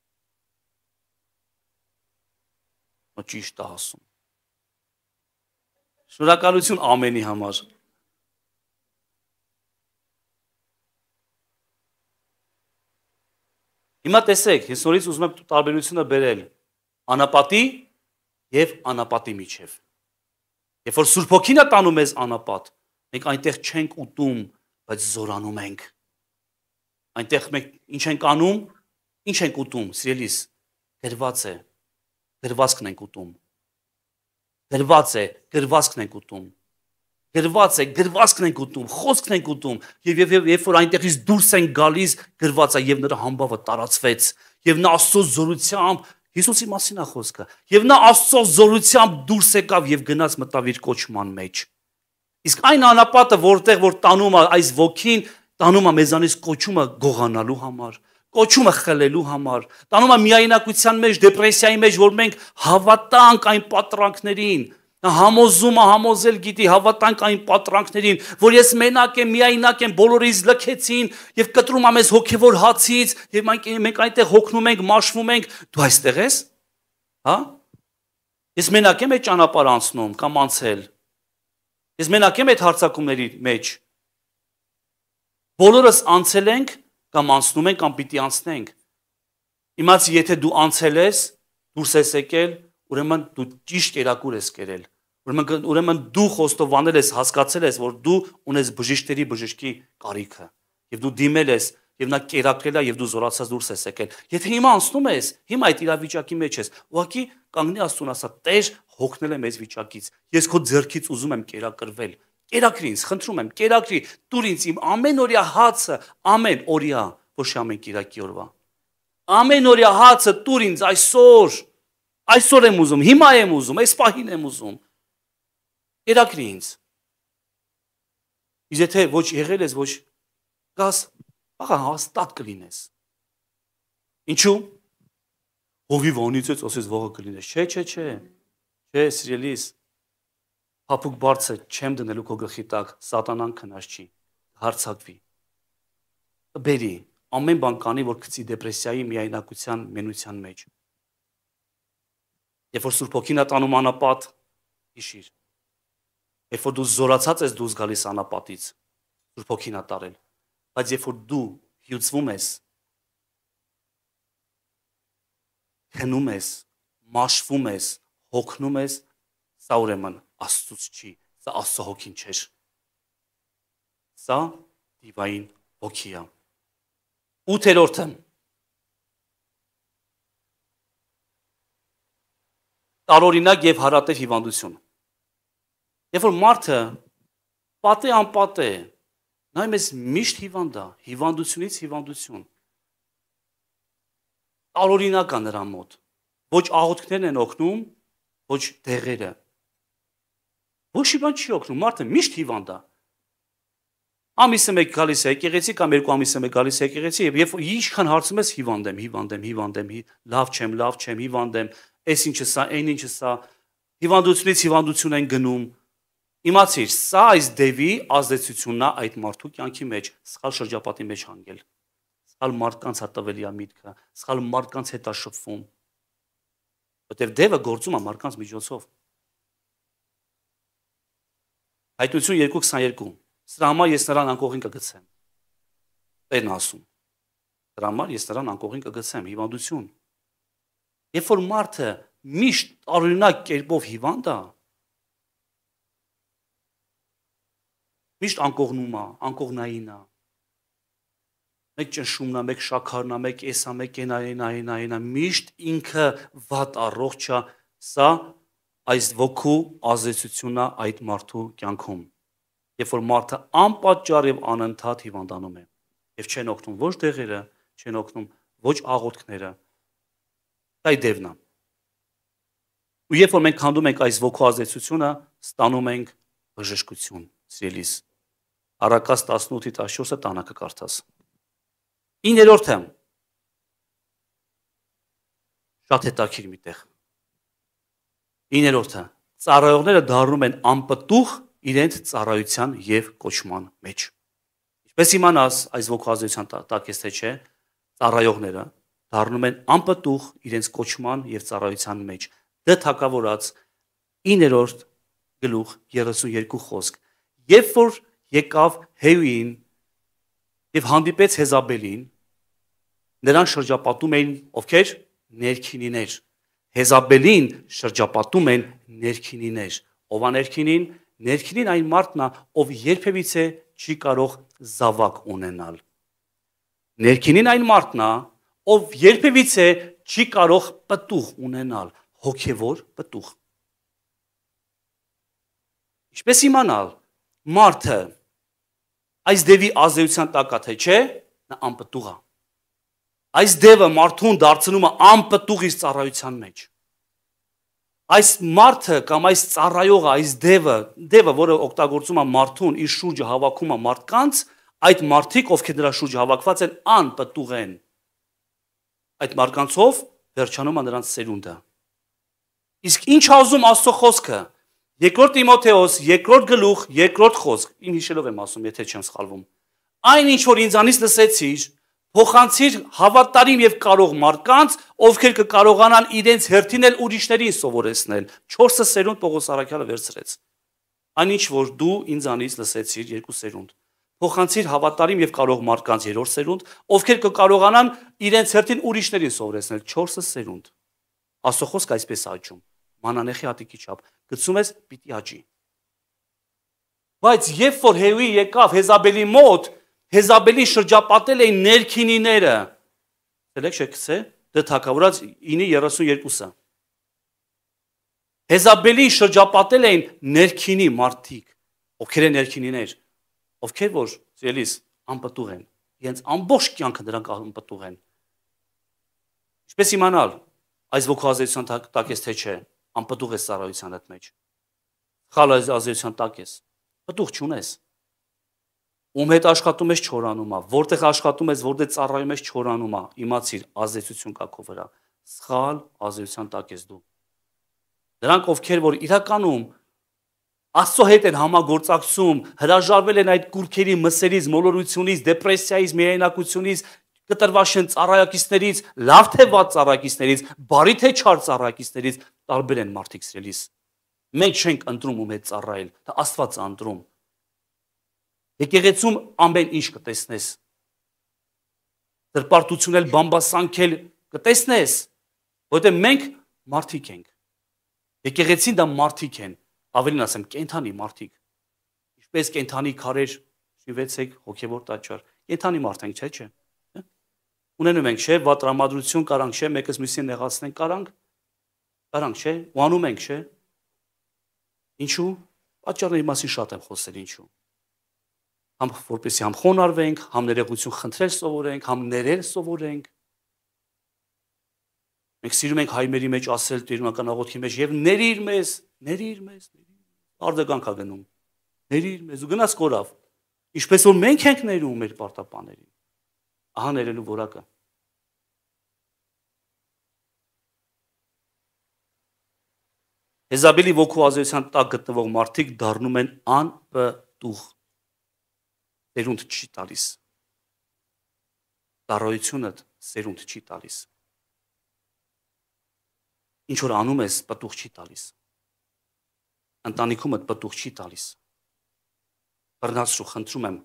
Ո ճիշտ է ասում։ Շնորհակալություն ամենի համար։ Հիմա տեսեք, ես նորից ուզում եմ տարբերությունը բերել անապատի եւ անապատի միջև։ Երբ որ Սուրբ Հոգին է տանում մեզ անապատ, մենք այնտեղ չենք ուտում, բայց զորանում ենք։ Այնտեղ մենք ինչ ենք անում, ինչ ենք ուտում, սիրելիս, գրված է, գրվածքն ենք ուտում։ Գրված է, գրվածքն ենք ուտում։ Գրված է, գրվածքն ենք ուտում, խոսքն ենք ուտում, եւ եւ երբ որ այնտեղից դուրս են գալիս, գրված է եւ նրա համբավը տարածվեց, եւ նա Աստծո զորությամբ, Հիսուսի մասին է խոսքը, եւ նա Աստծո զորությամբ դուրս եկավ եւ գնաց մտավ իր կոչման մեջ։ Իսկ այն անապատը, որտեղ որ տանում է այս ոգին, տանում է մեզանից կոչումը գողանալու համար, կոչումը խլելու համար, տանում է միայնակության մեջ, դեպրեսիայի մեջ, որ մենք հավատանք այն պատրանքներին, նա համոզում է, համոզել գիտի, հավատանք այն պատրանքներին, որ ես մենակ եմ, միայնակ եմ, բոլորից լքեցին եւ կտրում է մեզ հոգեվոր հացից եւ մենք մենք այնտեղ հոգնում ենք, մաշվում ենք, դու այստեղ ես, հա? Ես մենակ եմ այդ ճանապարհ անցնում կամ անցել։ Ես մենակ եմ այդ հարցակումների մեջ։ Բոլորս անցել ենք կամ անցնում ենք կամ պիտի անցնենք։ Իմացի, եթե դու անցել ես, դուրս ես եկել, ուրեմն դու ճիշտ կերակուր ես կերել։ Ուրեմն ուրեմն դու խոստովանել ես, հասկացել ես, որ դու ունես բժիշկների բժշկի կարիքը, եւ դու դիմել ես, եւ նա կերակրել է եւ դու զորացած դուրս ես եկել։ Եթե հիմա անցնում ես, հիմա այդ իրավիճակի մեջ ես, ուղղակի կանգնի Աստծուն ասա, Տեր, հոգնել եմ այս վիճակից։ Ես քո ձեռքից ուզում եմ կերակրվել։ Կերակրի ինձ, խնդրում եմ, կերակրի, տուր ինձ իմ ամեն օրյա հացը, ամեն օրյա, ոչ ամեն կիրակի օրվա։ Ամեն օրյա հացը տուր ինձ այսօր։ Այսօր եմ ուզում, հիմա եմ ուզում, այս պահին եմ ուզում։ Կերակրի ինձ։ Իսկ եթե ոչ եղել ես, ոչ գաս, աղա հաստատ կլինես։ Ինչու՞։ Հովիվ անիծեց, ասես վաղը կլինես։ Չէ, չէ, չէ։ Չէ, սիրելիս։ Փափուկ բարձը չեմ դնելու քո գլխի տակ, սատանան քնած չի, հարցակվի։ Բերի, ամեն բան կանի, որ գցի դեպրեսիայի, միայնակության, մենության մեջ։ Երբ որ Սուրբ Հոգին է տանում անապատ, հիշիր։ Երբ որ դու զորացած ես դուրս գալիս անապատից, Սուրբ Հոգին է տարել, բայց երբ որ դու հյուծվում ես, քնում ես, մաշվում ես, հոգնում ես, սա ուրեմն Աստծուց չի, սա Աստծո Հոգին չէր։ Սա դիվային հոգի է։ ութերորդը տարօրինակ եւ հարատև հիվանդություն։ Երբ որ մարդը պատե անպատե, նայում ես միշտ հիվանդ է, հիվանդությունից հիվանդություն։ Տարօրինակ է նրա մոտ։ Ոչ աղոթքներն են օգնում, ոչ դեղերը։ Ոչ մի բան չի օգնում, մարդը միշտ հիվանդ է։ Ամիսը մեկ գալիս է եկեղեցի կամ երկու ամիսը մեկ գալիս է եկեղեցի եւ երբ ինչքան հարցում ես հիվանդ եմ, հիվանդ եմ, հիվանդ եմ, լավ չեմ, լավ չեմ, հիվանդ եմ, այս ինչը սա, այն ինչը սա, հիվանդությունից հիվանդություն են գնում։ Իմացիր, սա այս դևի ազդեցությունն է այդ մարդու կյանքի մեջ, սխալ շրջապատի մեջ հանգել։ Սխալ մարդկանց է տվել իր միտքը, սխալ մարդկանց հետ է շփվում։ Որտեւ դևը գործում է մարդկանց միջոցով։ Հայտնություն երկու քսաներկու Սրա համար ես նրան անկողին կգցեմ։ Տերն ասում։ Սրա համար ես նրան անկողին կգցեմ, հիվանդություն։ Երբ որ մարդը միշտ տարօրինակ կերպով հիվանդ է, միշտ անկողնում է, անկողնային է։ Մեկ ճնշումն է, մեկ շաքարն է, մեկ էսա, մեկ այնային, այն, այն, միշտ ինքը վատ առողջ է, սա այս ոգու ազդեցությունն է այդ մարդու կյանքում։ Երբ որ մարդը անպատճառ եւ անընդհատ հիվանդանում է եւ չեն օգնում ոչ դեղերը, չեն օգնում ոչ աղոթքները, դա դևն է։ Ու երբ որ մենք հանդում ենք այս ոգու ազդեցությունը, ստանում ենք բժշկություն, սիրելիս։ Առակաց տասնութի տասնչորսը տանակը կարդաս։ Իններորդը շատ հետաքրքիր մի տեղ։ Իններորդը ծառայողները դառնում են անպտուղ իրենց ծառայության եւ կոչման մեջ։ Ինչպես իմանաս այս ոգուազդեցության տակ ես թե չէ, ծառայողները դառնում են անպտուղ իրենց կոչման եւ ծառայության մեջ։ Դա թակավորած իններորդ գլուխ երեսունյերկու խոսք։ Երբ որ եկավ Հեյուին եւ հանդիպեց Հեզաբելին, նրան շրջապատում էին ովքեր ներքինիներ։ Հեզաբելին շրջապատում են ներքինիներ։ Ով է ներքինին։ Ներքինին այն մարդն է, ով երբևիցե չի կարող զավակ ունենալ։ Ներքինին այն մարդն է, ով երբևիցե չի կարող պտուղ ունենալ, հոգևոր պտուղ։ Ինչպես իմանալ, մարդը այս դևի ազդեցության տակ է, թե չէ, նա անպտուղ է։ Այս դևը մարդուն դարձնում է անպտուղ իր ծառայության մեջ։ Այս մարդը կամ այս ծառայողը, այս դևը, դևը, որը օգտագործում է մարդուն, իր շուրջը հավաքում է մարդկանց, այդ մարդիկ, ովքեր դրա շուրջը հավաքված են, անպտուղ են։ Այդ մարդկանցով վերջանում է նրանց սերունդը։ Իսկ ինչ ասում Աստծո խոսքը։ Երկրորդ Տիմոթեոս, երկրորդ գլուխ, երկրորդ խոսք։ Ին հիշելով եմ ասում, եթե չեմ սխալվում։ Այն ինչ որ ինձանից լսեցիր, փոխանցիր հավատարիմ եւ կարող մարդկանց, ովքեր կկարողանան իրենց հերթին էլ ուրիշներին սովորեցնել։ Չորսը սերունդ Պողոս առաքյալը վերցրեց։ Այն ինչ որ դու ինձանից լսեցիր, երկու սերունդ։ Փոխանցիր հավատարիմ եւ կարող մարդկանց երրորդ սերունդ, ովքեր կկարողանան իրենց հերթին ուրիշներին սովորեցնել։ Չորսը սերունդ։ Աստծո խոսքը այսպես աճում։ Մանանեխի հատիկի չափ գցում ես պիտի աճի։ Բայց երբ որ Հեյուի եկավ Հեզաբելի մոտ, Հեզաբելի շրջապատել էին ներքինիները։ Դելեք շեքսե, դա թակավորած ինի երեսունյերկուսը։ Հեզաբելի շրջապատել էին ներքինի մարդիկ, ովքեր են ներքինիներ, ովքեր որ սիրելիս անպտուղ են, իրենց ամբողջ կյանքը նրանք անպտուղ են։ Ինչպես իմանալ, այս ոգուազդեցության տակ ես թե չէ, անպտուղ ես ծառայության հետ մեջ։ Խալ ազդեցության տակ ես, պտուղ չունես։ Ում հետ աշխատում ես չորանում է, որտեղ աշխատում ես, որտեղ ծառայում ես չորանում է, իմացիր ազդեցություն կա քո վրա, սխալ ազդեցության տակ ես դու։ Նրանք ովքեր որ իրականում Աստծո հետ են համագործակցում, հրաժարվել են այդ կուրքերի մսերից, մոլորությունից, դեպրեսիայից, միայնակությունից, կտրված են ծառայակիցներից, լավ թե վատ ծառայակիցներից, բարի թե չար ծառայակիցներից, տարբեր են մարդիկ սիրելիս։ Մենք չենք ընտրում ում հետ ծառայել, դա Աստված է ընտրում։ Եկեղեցում ամեն ինչ կտեսնես։ Տրպարտություն էլ բամբասանքել կտեսնես, որտեղ մենք մարդիկ ենք։ Եկեղեցին դա մարդիկ են, ավելին ասեմ, կենթանի մարդիկ։ Ինչպես կենթանի քարեր շինվեցեք հոգևոր տաճար, կենթանի մարդ ենք, չէ՞ չէ։ ունենում ենք, չէ, վատ տրամադրություն կարանք, չէ, մեկս մյուսին նեղացնենք կարանք, կարանք, չէ, ու անում ենք, չէ։ Ինչու՞։ Պատճառների մասին շատ եմ խոսել, ինչու։ Համ որպեսզի համ խոնարհվենք, համ ներողություն խնդրել սովորենք, համ ներել սովորենք։ Մենք սիրում ենք հայմերի մեջ ասել տիրունական աղոթքի մեջ եւ ներիր մեզ, ներիր մեզ, ներիր։ Արձագանք ա գնում։ Ներիր մեզ ու գնաց կորավ։ Ինչպես որ մենք ենք ներում մեր պարտապաներին։ Ահա ներելու որակը։ Հեզաբելի ոգու ազդեցության տակ գտնվող մարդիկ դառնում են անպտուղ։ Սերունդ չի տալիս։ Ծառայությունը սերունդ չի տալիս։ Ինչ որ անում ես, պտուղ չի տալիս։ Ընտանիքումդ պտուղ չի տալիս։ Բռնացրու, խնդրում եմ։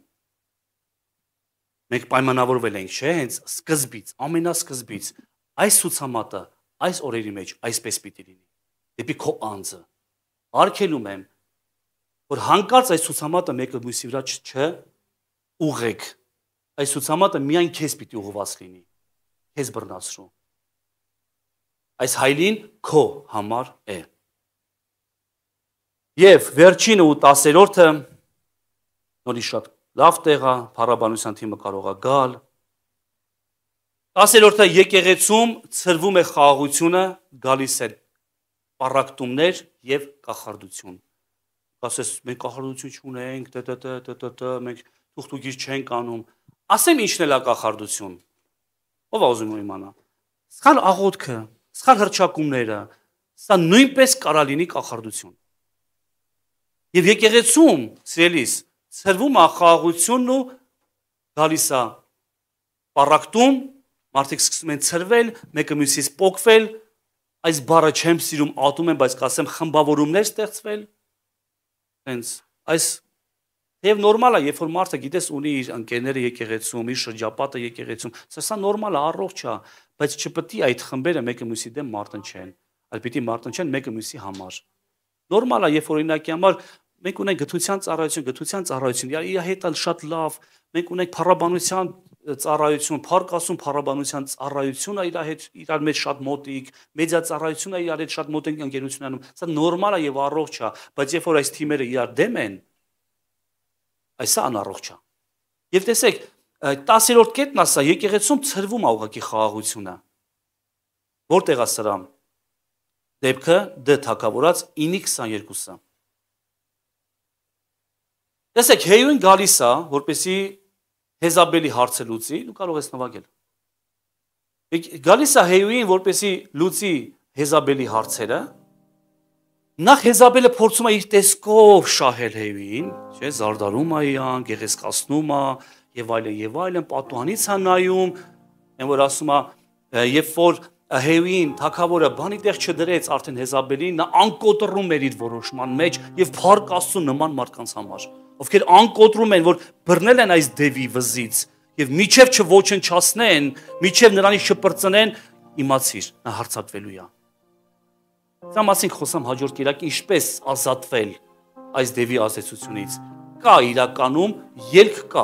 Մենք պայմանավորվել ենք, չէ՞, հենց սկզբից, ամենասկզբից, այս ցուցամատը, այս օրերի մեջ այսպես պիտի լինի։ Դեպի քո անձը։ Արգելում եմ, որ հանկարծ այս ցուցամատը մեկը մյուսի վրա չուղեք։ Այս ցուցամատը միայն քեզ պիտի ուղղված լինի։ Քեզ բռնացրու։ Այս հայլին քո համար է։ Եվ վերջինը ու տասերորդը նորից շատ լավ տեղ է, փառաբանության թիմը կարող է գալ։ Տասերորդը եկեղեցում ցրվում է խաղաղությունը, գալիս է պառակտումներ եւ կախարդություն։ Ասես մենք կախարդություն չունենք, տտ, մենք թուղթուկիր չենք անում։ Ասեմ ինչն է լա կախարդություն։ Ով է ուզում իմանա։ Սխալ աղոթքը, սխալ հռչակումները, սա նույնպես կարա լինի կախարդություն։ Եվ եկեղեցում, սիրելիս, ցրվում է խաղաղությունն ու գալիս է պառակտում, մարդիկ սկսում են ցրվել, մեկը մյուսից պոկվել, այս բառը չեմ սիրում, ատում եմ, բայց կասեմ խմբավորումներ ստեղծվել։ Հենց այս եւ նորմալ է, երբ որ մարդը գիտես ունի իր ընկերները եկեղեցում, իր շրջապատը եկեղեցում, սա նորմալ է, առողջ է, բայց չպետք է այդ խմբերը մեկը մյուսի դեմ մարտնչեն, այլ պիտի մարտնչեն մեկը մյուսի համար։ Նորմալ է, երբ որ օրինակի համար մենք ունենք գթության ծառայություն, գթության ծառայություն, իր հետ էլ շատ լավ, մենք ունենք փառաբանության ծառայություն, փառկասում փառաբանության ծառայությունը իր հետ իրար մեջ շատ մոտիկ, մեդիա ծառայությունը իրար հետ շատ մոտիկ ընկերություն անում։ Սա նորմալ է եւ առողջ է, բայց երբ որ այս թիմերը իրար դեմ են, այսա անառողջ է։ Եվ տեսեք, տասերորդ կետն ասա, եկեղեցում ցրվում է ուղղակի խաղաղությունը։ Որտեղ է սրա։ Դեպքը Դ թագավորած ինը քսաներկուսը։ Տեսեք, Հեյուն գալիս է, որպեսի Հեզաբելի հարցը լուծի, դու կարող ես նվագել։ Գալիս է Հեյուին, որպեսի լուծի Հեզաբելի հարցերը։ Նախ Հեզաբելը փորձում է իր տեսքով շահել Հեյուին, չէ, զարդարում է իրան, գեղեցկացնում է եւ այլն եւ այլն, պատուհանից է նայում, այն որ ասում է, երբ որ Հեյուին թագավորը բանի տեղ չդրեց արդեն Հեզաբելին, նա անկոտրում էր իր որոշման մեջ եւ փառք Աստծո նման մարդկանց համար, ովքեր անկոտրում են, որ բռնել են այս դևի վզից եւ միչեւ չոչնչացնեն, միչեւ նրանից չպրծնեն, իմացիր, նա հարձակվելու է։ Սա մասին խոսամ հաջորդ կիրակի ինչպես ազատվել այս դևի ազդեցությունից։ Կա իրականում ելք կա։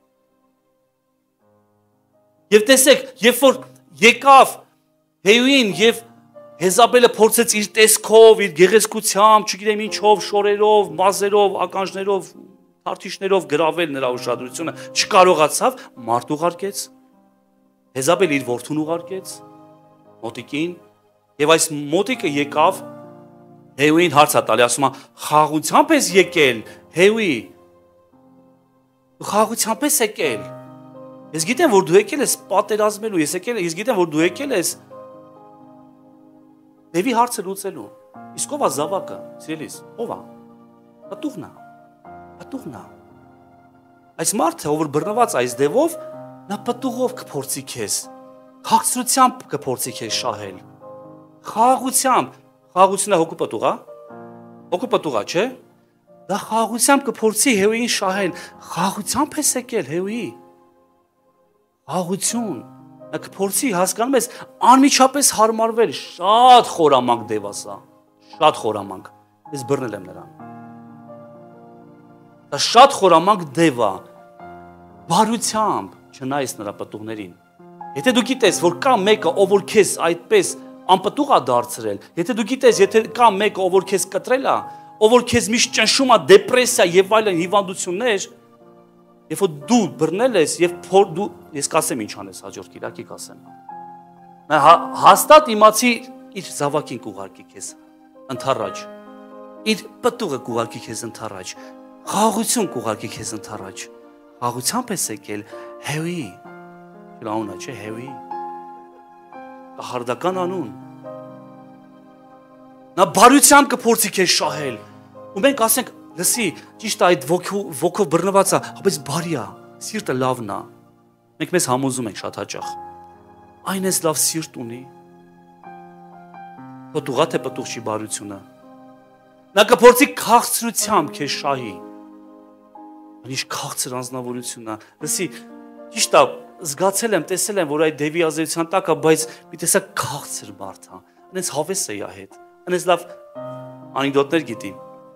Եվ տեսեք, երբ որ եկավ Հեյուին եւ Հեզաբելը փորձեց իր տեսքով, իր գեղեցկությամբ, չգիտեմ ինչով, շորերով, մազերով, ականջներով, թարթիշներով գրավել նրա ուշադրությունը, չկարողացավ, մարդ ուղարկեց։ Հեզաբելը իր որդուն ուղարկեց մոտիկին, եւ այս մոտիկը եկավ Հեյուին հարց է տալի, ասում է, խաղաղությամբ ես եկել, Հեյուի։ Դու խաղաղությամբ ես եկել։ Ես գիտեմ, որ դու եկել ես պատերազմելու, ես եկել, ես գիտեմ, որ դու եկել ես Դևի հարցը լուծելու։ Իսկ ով է զավակը, սիրելիս, ով է։ Պտուղն է։ Պտուղն է։ Այս մարդը, ով որ բռնված այս դևով, նա պտուղով կփորձի քեզ։ Խաղաղությամբ կփորձի քեզ շահել։ Խաղաղությամբ, խաղաղությունը հոգու պտուղ է։ Հոգու պտուղ է, չէ՞։ Դա խաղաղությամբ կփորձի Հեյուին շահել։ Խաղաղությամբ ես եկել, Հեյուի։ Խաղաղություն։ Նա կփորձի, հասկանում ես, անմիջապես հարմարվել, շատ խորամանկ դև ասա, շատ խորամանկ, ես բռնել եմ նրան։ Դա շատ խորամանկ դև է, բարությամբ, չնայես նրա պտուղներին, Եթե դու գիտես, որ կա մեկը, ով որ քեզ այդպես անպտուղ է դարձրել, եթե դու գիտես, եթե կա մեկը, ով որ քեզ կտրել է, ով որ քեզ միշտ ճնշում է դեպրեսիա եւ այլն հիվանդություններ, երբ որ դու բռնել ես եւ դու ես կասեմ ինչ անես հաջորդ կիրակի կասեմ։ Նա հաստատ իմացի իր զավակին կուղարկի քեզ ընթառաջ։ Իր պտուղը կուղարկի քեզ ընթառաջ։ Խաղաղություն կուղարկի քեզ ընթառաջ։ Խաղաղությամբ ես եկել հեւի։ Լաունա չէ հեւի։ Կահարդական անուն։ Նա բարությամբ կփորձի քեզ շահել։ Ու մենք ասենք, լսի, ճիշտ է այդ ոգով բռնված է, բայց բարի է, սիրտը լավն է։ Մենք մեզ համոզում ենք շատ հաճախ։ Այն էս լավ սիրտ ունի։ Պտուղա թե պտուղ չի բարությունը։ Նա կփորձի քաղցրությամբ քեզ շահի։ Ինչ քաղցր անձնավորությունն է։ Լսի, ճիշտ է, զգացել եմ, տեսել եմ, որ այդ դեվի ազդեցության տակ է, բայց մի տեսակ քաղցր մարդ է։ Այնպես հավես է իր հետ։ Այնպես լավ անեկդոտներ գիտի։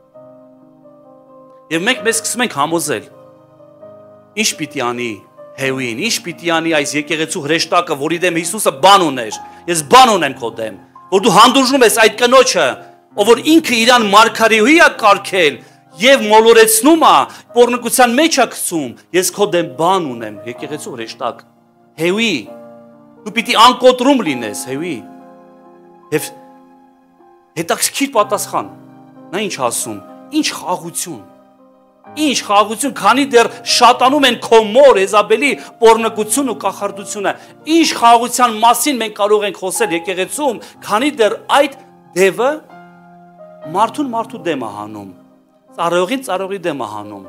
Եվ մենք մեզ սկսում ենք համոզել։ Ինչ պիտի անի Հեվին, ինչ պիտի անի այս եկեղեցու հրեշտակը, որի դեմ Հիսուսը բան ուներ։ Ես բան ունեմ քո դեմ, որ դու հանդուրժում ես այդ կնոջը, ով որ ինքը իրան մարգարեուհի է կարգել եւ մոլորեցնում է, պոռնկության մեջ է գցում։ Ես քո դեմ բան ունեմ, եկեղեցու հրեշտակ։ Հեվի, դու պիտի անկոտրում լինես, Հեվի։ Եվ հետաքրքիր պատասխան։ Նա ինչ ասում, ինչ խաղաղություն։ Ինչ խաղաղություն, քանի դեռ շատանում են քո մոր Եզաբելի պոռնկությունն ու կախարդությունը։ Ինչ խաղաղության մասին մենք կարող ենք խոսել եկեղեցում, քանի դեռ այդ դևը մարդուն մարդու դեմ է հանում, ծառայողին ծառայողի դեմ է հանում։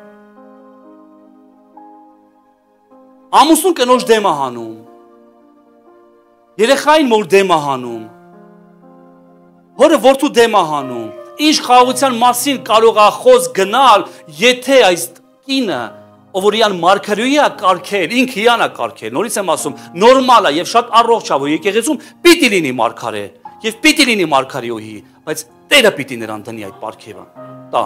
Ամուսնուն կնոջ դեմ է հանում։ Երեխային մոր դեմ է հանում։ Հորը որդու դեմ է հանում։ Ինչ խաղաղության մասին կարող է խոսք գնալ, եթե այս կինը, ով որ իրան մարգարեուհի է կարգել, ինքը իրան է կարգել, նորից եմ ասում, նորմալ է եւ շատ առողջ է, որ եկեղեցում պիտի լինի մարգարե եւ պիտի լինի մարգարեուհի, բայց Տերը պիտի նրան դնի այդ պարգևը։ Տա։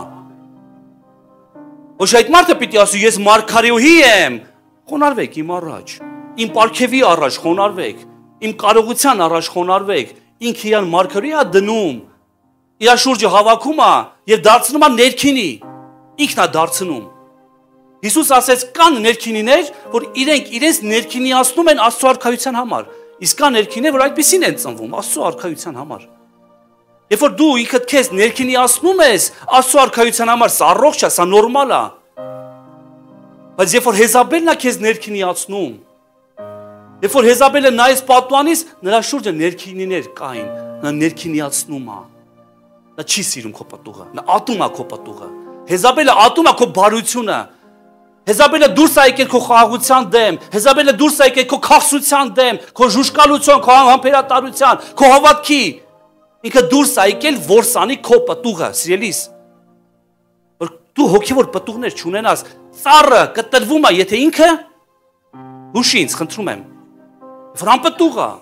Ոչ այդ մարդը պիտի ասի, ես մարգարեուհի եմ, խոնարհվեք իմ առաջ, իմ պարգևի առաջ խոնարհվեք, իմ կարողության առաջ խոնարհվեք, ինքը իրան մարգարեուհի է դնում։ Իր շուրջը հավաքում է եւ դարձնում է ներքինի։ Ինքն է դարձնում։ Հիսուս ասեց կան ներքինիներ, որ իրենք իրենց ներքինիացնում են Աստծո արքայության համար։ Իսկ կան ներքիններ, որ այդպեսին են ծնվում Աստծո արքայության համար։ Երբ որ դու ինքդ քեզ ներքինիացնում ես Աստծո արքայության համար, սա առողջ է, սա նորմալ է։ Բայց երբ որ Հեզաբելն է քեզ ներքինիացնում, երբ որ Հեզաբելը նայես պատուանից, նրա շուրջը ներքինիներ կային, նա ներքինիացնում է։ Նա չի սիրում քո պտուղը, նա ատում է քո պտուղը։ Հեզաբելը ատում է քո բարությունը։ Հեզաբելը դուրս է եկել քո խաղաղության դեմ, Հեզաբելը դուրս է եկել քո քաղցրության դեմ, քո ժուշկալության, քո համբերատարության, քո հավատքի։ Ինքը դուրս է եկել որսանի քո պտուղը, սիրելիս։ Որ դու հոգևոր պտուղներ չունենաս, ծառը կտրվում է, եթե ինքը հուշի ինձ, խնդրում եմ։ Որ անպտուղ է։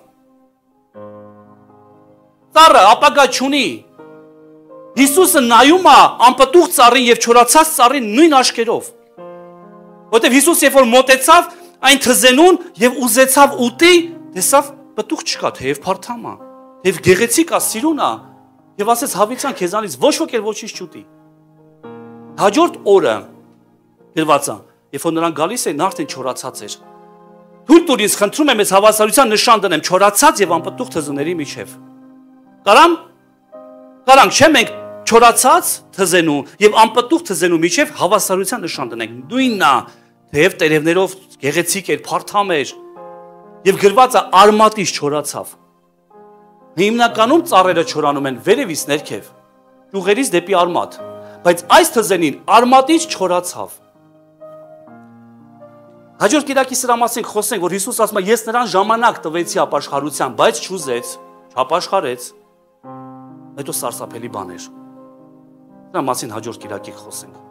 Ծառը ապագա չունի։ Հիսուսը նայում է անպտուղ ծառին եւ չորացած ծառին նույն աչքերով։ Որտեւ Հիսուս երբ որ մոտեցավ այն թզենուն եւ ուզեցավ ուտի, տեսավ պտուղ չկա, թեև փարթամ է, թեև գեղեցիկ է, սիրուն է, եւ ասեց հավիտյան քեզանից ոչ ոք էլ ոչինչ չուտի։ Հաջորդ օրը գրված է, երբ որ նրան գալիս է, նա արդեն չորացած էր։ Թույլ տուր ինձ, խնդրում եմ, ես հավասարության նշան դնեմ չորացած եւ անպտուղ թզուների միջև։ Կարամ Կարանք չէ մենք չորացած թզենու եւ անպտուղ թզենու միջև հավասարության նշան դնենք։ Նույնն է, թեև տերևներով գեղեցիկ էր, փարթամ էր եւ գրված է արմատից չորացավ։ Հիմնականում ծառերը չորանում են վերևից ներքև, ճյուղերից դեպի արմատ, բայց այս թզենին արմատից չորացավ։ Հաջորդ կիրակի սրա մասին խոսենք, որ Հիսուս ասում է, ես նրան ժամանակ տվեցի ապաշխարության, բայց չուզեց, չապաշխարեց։ Հետո սարսափելի բան էր։ Դրա մասին հաջորդ կիրակի խոսենք։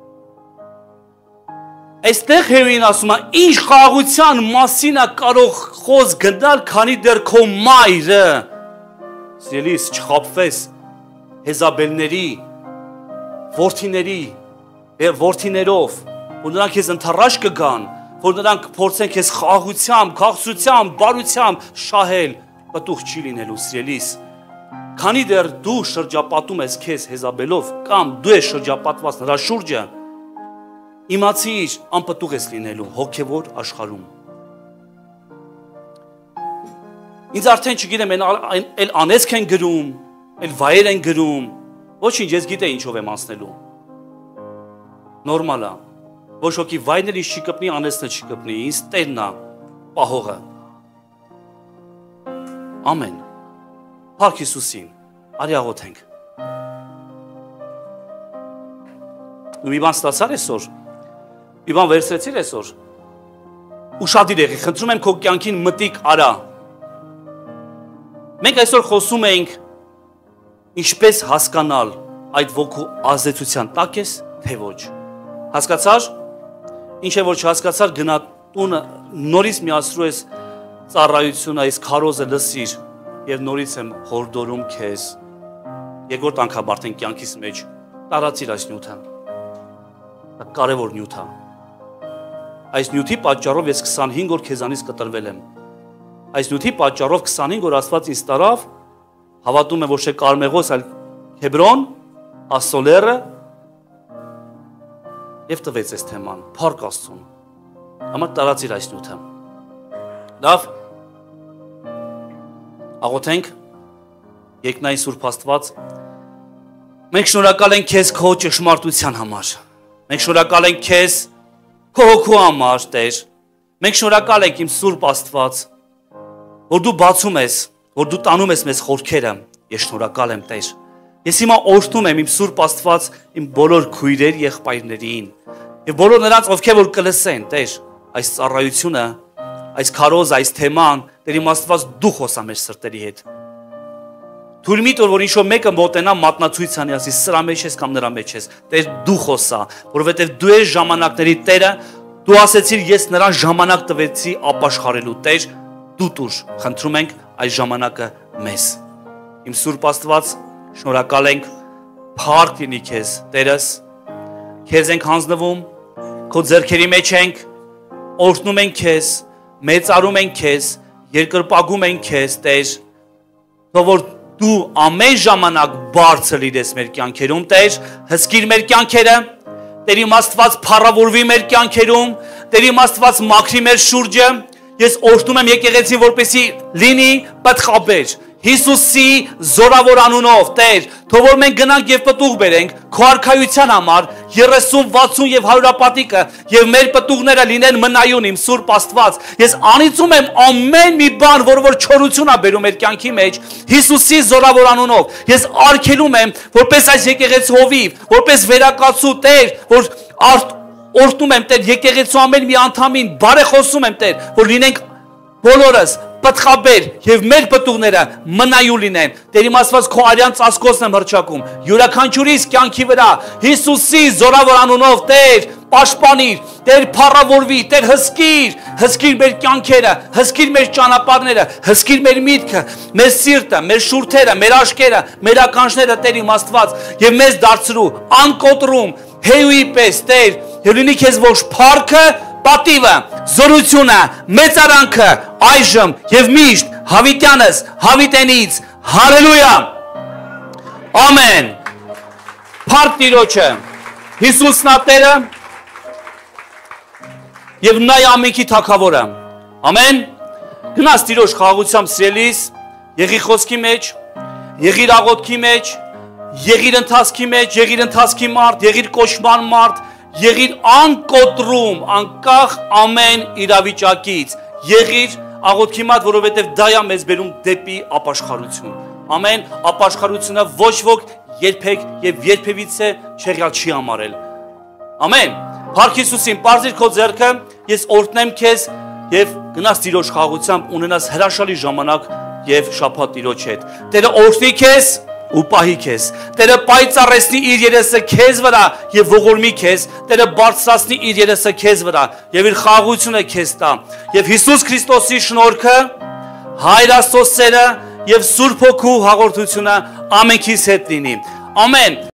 Այստեղ Հեվին ասում է, ինչ խաղաղության մասին է կարող խոսք գնալ, քանի դեռ քո մայրը, սիրելիս, չխաբվես Հեզաբելների, որդիների, որդիներով, որ նրանք քեզ ընթառաջ կգան, որ նրանք փորձեն քեզ խաղաղությամբ, քաղցրությամբ, բարությամբ շահել, պտուղ չի լինելու սիրելիս։ Քանի դեռ դու շրջապատում ես քեզ Հեզաբելով կամ դու ես շրջապատված նրա շուրջը, իմացիր անպտուղ ես լինելու հոգևոր աշխարհում։ Ինձ արդեն չգիտեմ, այլ անեծք են գրում, այլ վայր են գրում, ոչինչ, ես գիտե ինչով եմ անցնելու։ Նորմալ է, ոչ ոքի վայրն ինձ չի կպնի, անեծն չի կպնի, ինձ Տերն է պահողը։ Ամեն։ Փառք Հիսուսին, արի աղոթենք։ Ու մի բան ստացար այսօր, մի բան վերցրեցիր այսօր, ուշադիր եղի, խնդրում եմ քո կյանքին մտիկ արա։ Մենք այսօր խոսում ենք ինչպես հասկանալ այդ ոգու ազդեցության տակ ես, թե ոչ։ Հասկացար, ինչ է որ չհասկացար, գնա տունը, նորից միացրու ես ծառայությունը, այս քարոզը լսիր եւ նորից եմ հորդորում քեզ։ Երկրորդ անգամ արդեն կյանքիս մեջ տարածիր այս նյութը։ Դա կարևոր նյութ է։ Այս նյութի պատճառով ես քսանհինգ օր քեզանից կտրվել եմ։ Այս նյութի պատճառով քսանհինգ օր Աստված ինձ տարավ, հավատում եմ, որ չէ Կարմեղոս, այլ Հեբրոն, Ասոլերը եւ տվեց այս թեման, փառք Աստծուն։ Համար տարածիր այս նյութը։ Լավ։ Աղոթենք, երկնային Սուրբ Աստված, մենք շնորհակալ ենք քեզ քո ճշմարտության համար։ Մենք շնորհակալ ենք քեզ քո հոգու համար, Տեր։ Մենք շնորհակալ ենք իմ Սուրբ Աստված, որ դու բացում ես, որ դու տանում ես մեզ խորքերը, ես շնորհակալ եմ Տեր։ Ես հիմա օրհնում եմ իմ Սուրբ Աստված իմ բոլոր քույրեր եղբայրներին եւ բոլոր նրանց, ովքեր որ կլսեն, Տեր, այս ծառայությունը, այս քարոզը, այս թեման, Տեր իմ Աստված դու խոսա մեր սրտերի հետ։ Թույլ մի տուր, որ ինչ-որ մեկը մոտենա մատնացույց անի, ասի սրա մեջ ես կամ նրա մեջ ես, Տեր դու խոսա, որովհետեւ դու ես ժամանակների Տերը, դու ասեցիր ես նրան ժամանակ տվեցի ապաշխարելու, Տեր դու տուր, խնդրում ենք այս ժամանակը մեզ։ Իմ Սուրբ Աստված, շնորհակալ ենք, փառք լինի քեզ, Տերս, քեզ ենք հանձնվում, քո ձեռքերի մեջ ենք, օրհնում ենք քեզ, մեծարում ենք քեզ, երկրպագում ենք քեզ, Տեր, թող որ դու ամեն ժամանակ բարձր լինես մեր կյանքերում, Տեր, հսկիր մեր կյանքերը, Տեր իմ Աստված փառավորվի մեր կյանքերում, Տեր իմ Աստված մաքրի մեր շուրջը։ Ես օրհնում եմ եկեղեցին, որպեսզի լինի պտղաբեր Հիսուսի զորավոր անունով, Տեր, թող որ մենք գնանք եւ պտուղ բերենք քո արքայության համար, երեսուն, վաթսուն եւ հարյուրապատիկը եւ մեր պտուղները լինեն մնայուն իմ Սուրբ Աստված։ Ես անիծում եմ ամեն մի բան, որը որ չորություն է բերում մեր կյանքի մեջ, Հիսուսի զորավոր անունով։ Ես արգելում եմ, որպես այս եկեղեցի հովիվ, որպես վերակացու, Տեր, որ արդ օրհնում եմ Տեր եկեղեցու ամեն մի անդամին, բարեխոսում եմ Տեր, որ լինենք բոլորս պտղաբեր եւ մեր պտուղները մնայուն լինեն։ Տեր իմ Աստված քո արյան ծածկոցն եմ հռչակում յուրաքանչյուրիս կյանքի վրա Հիսուսի զորավոր անունով, Տեր, պաշտպանիր, Տեր փառավորվի, Տեր հսկիր, հսկիր մեր կյանքերը, հսկիր մեր ճանապարհները, հսկիր մեր միտքը, մեր սիրտը, մեր շուրթերը, մեր աշկերը, մեր ականջները, Տեր իմ Աստված, եւ մեզ դարձրու անկոտրում հեյուի պես, Տեր, եւ լինի քեզ ոչ փառքը, պատիվը, զորությունը, մեծարանքը, այժմ եւ միշտ հավիտյանս, հավիտենից, հալելույա, ամեն, փառք Տիրոջը, Հիսուսն է Տերը, եւ նա է ամենքի թագավորը, ամեն, գնաս Տիրոջ խաղաղությամբ սիրելիս, եղի խոսքի մեջ, եղիր աղոթքի մեջ, եղիր ընթացքի մեջ, եղիր ընթացքի մարդ, եղիր կոչման մարդ, եղիր անկոտրում, անկախ ամեն իրավիճակից, եղիր աղոթքի մատ, որովհետև դա է մեզ բերում դեպի ապաշխարություն։ Ամեն ապաշխարությունը ոչ ոք երբեք եւ երբևիցե չեղյալ չի համարել։ Ամեն։ Փառք Հիսուսին, պարզիր քո ձեռքը, ես օրհնեմ քեզ եւ գնաս Տիրոջ խաղաղությամբ ունենաս հրաշալի ժամանակ եւ շաբաթ Տիրոջ հետ։ Տերը օրհնի քեզ ու պահի քեզ, Տերը պայծառեցնի իր երեսը քեզ վրա եւ ողորմի քեզ, Տերը բարձրացնի իր երեսը քեզ վրա եւ իր խաղաղությունը քեզ տա եւ Հիսուս Քրիստոսի շնորհքը, Հայր Աստծո սերը եւ Սուրբ Հոգու հաղորդությունը ամենքիս հետ լինի։ Ամեն։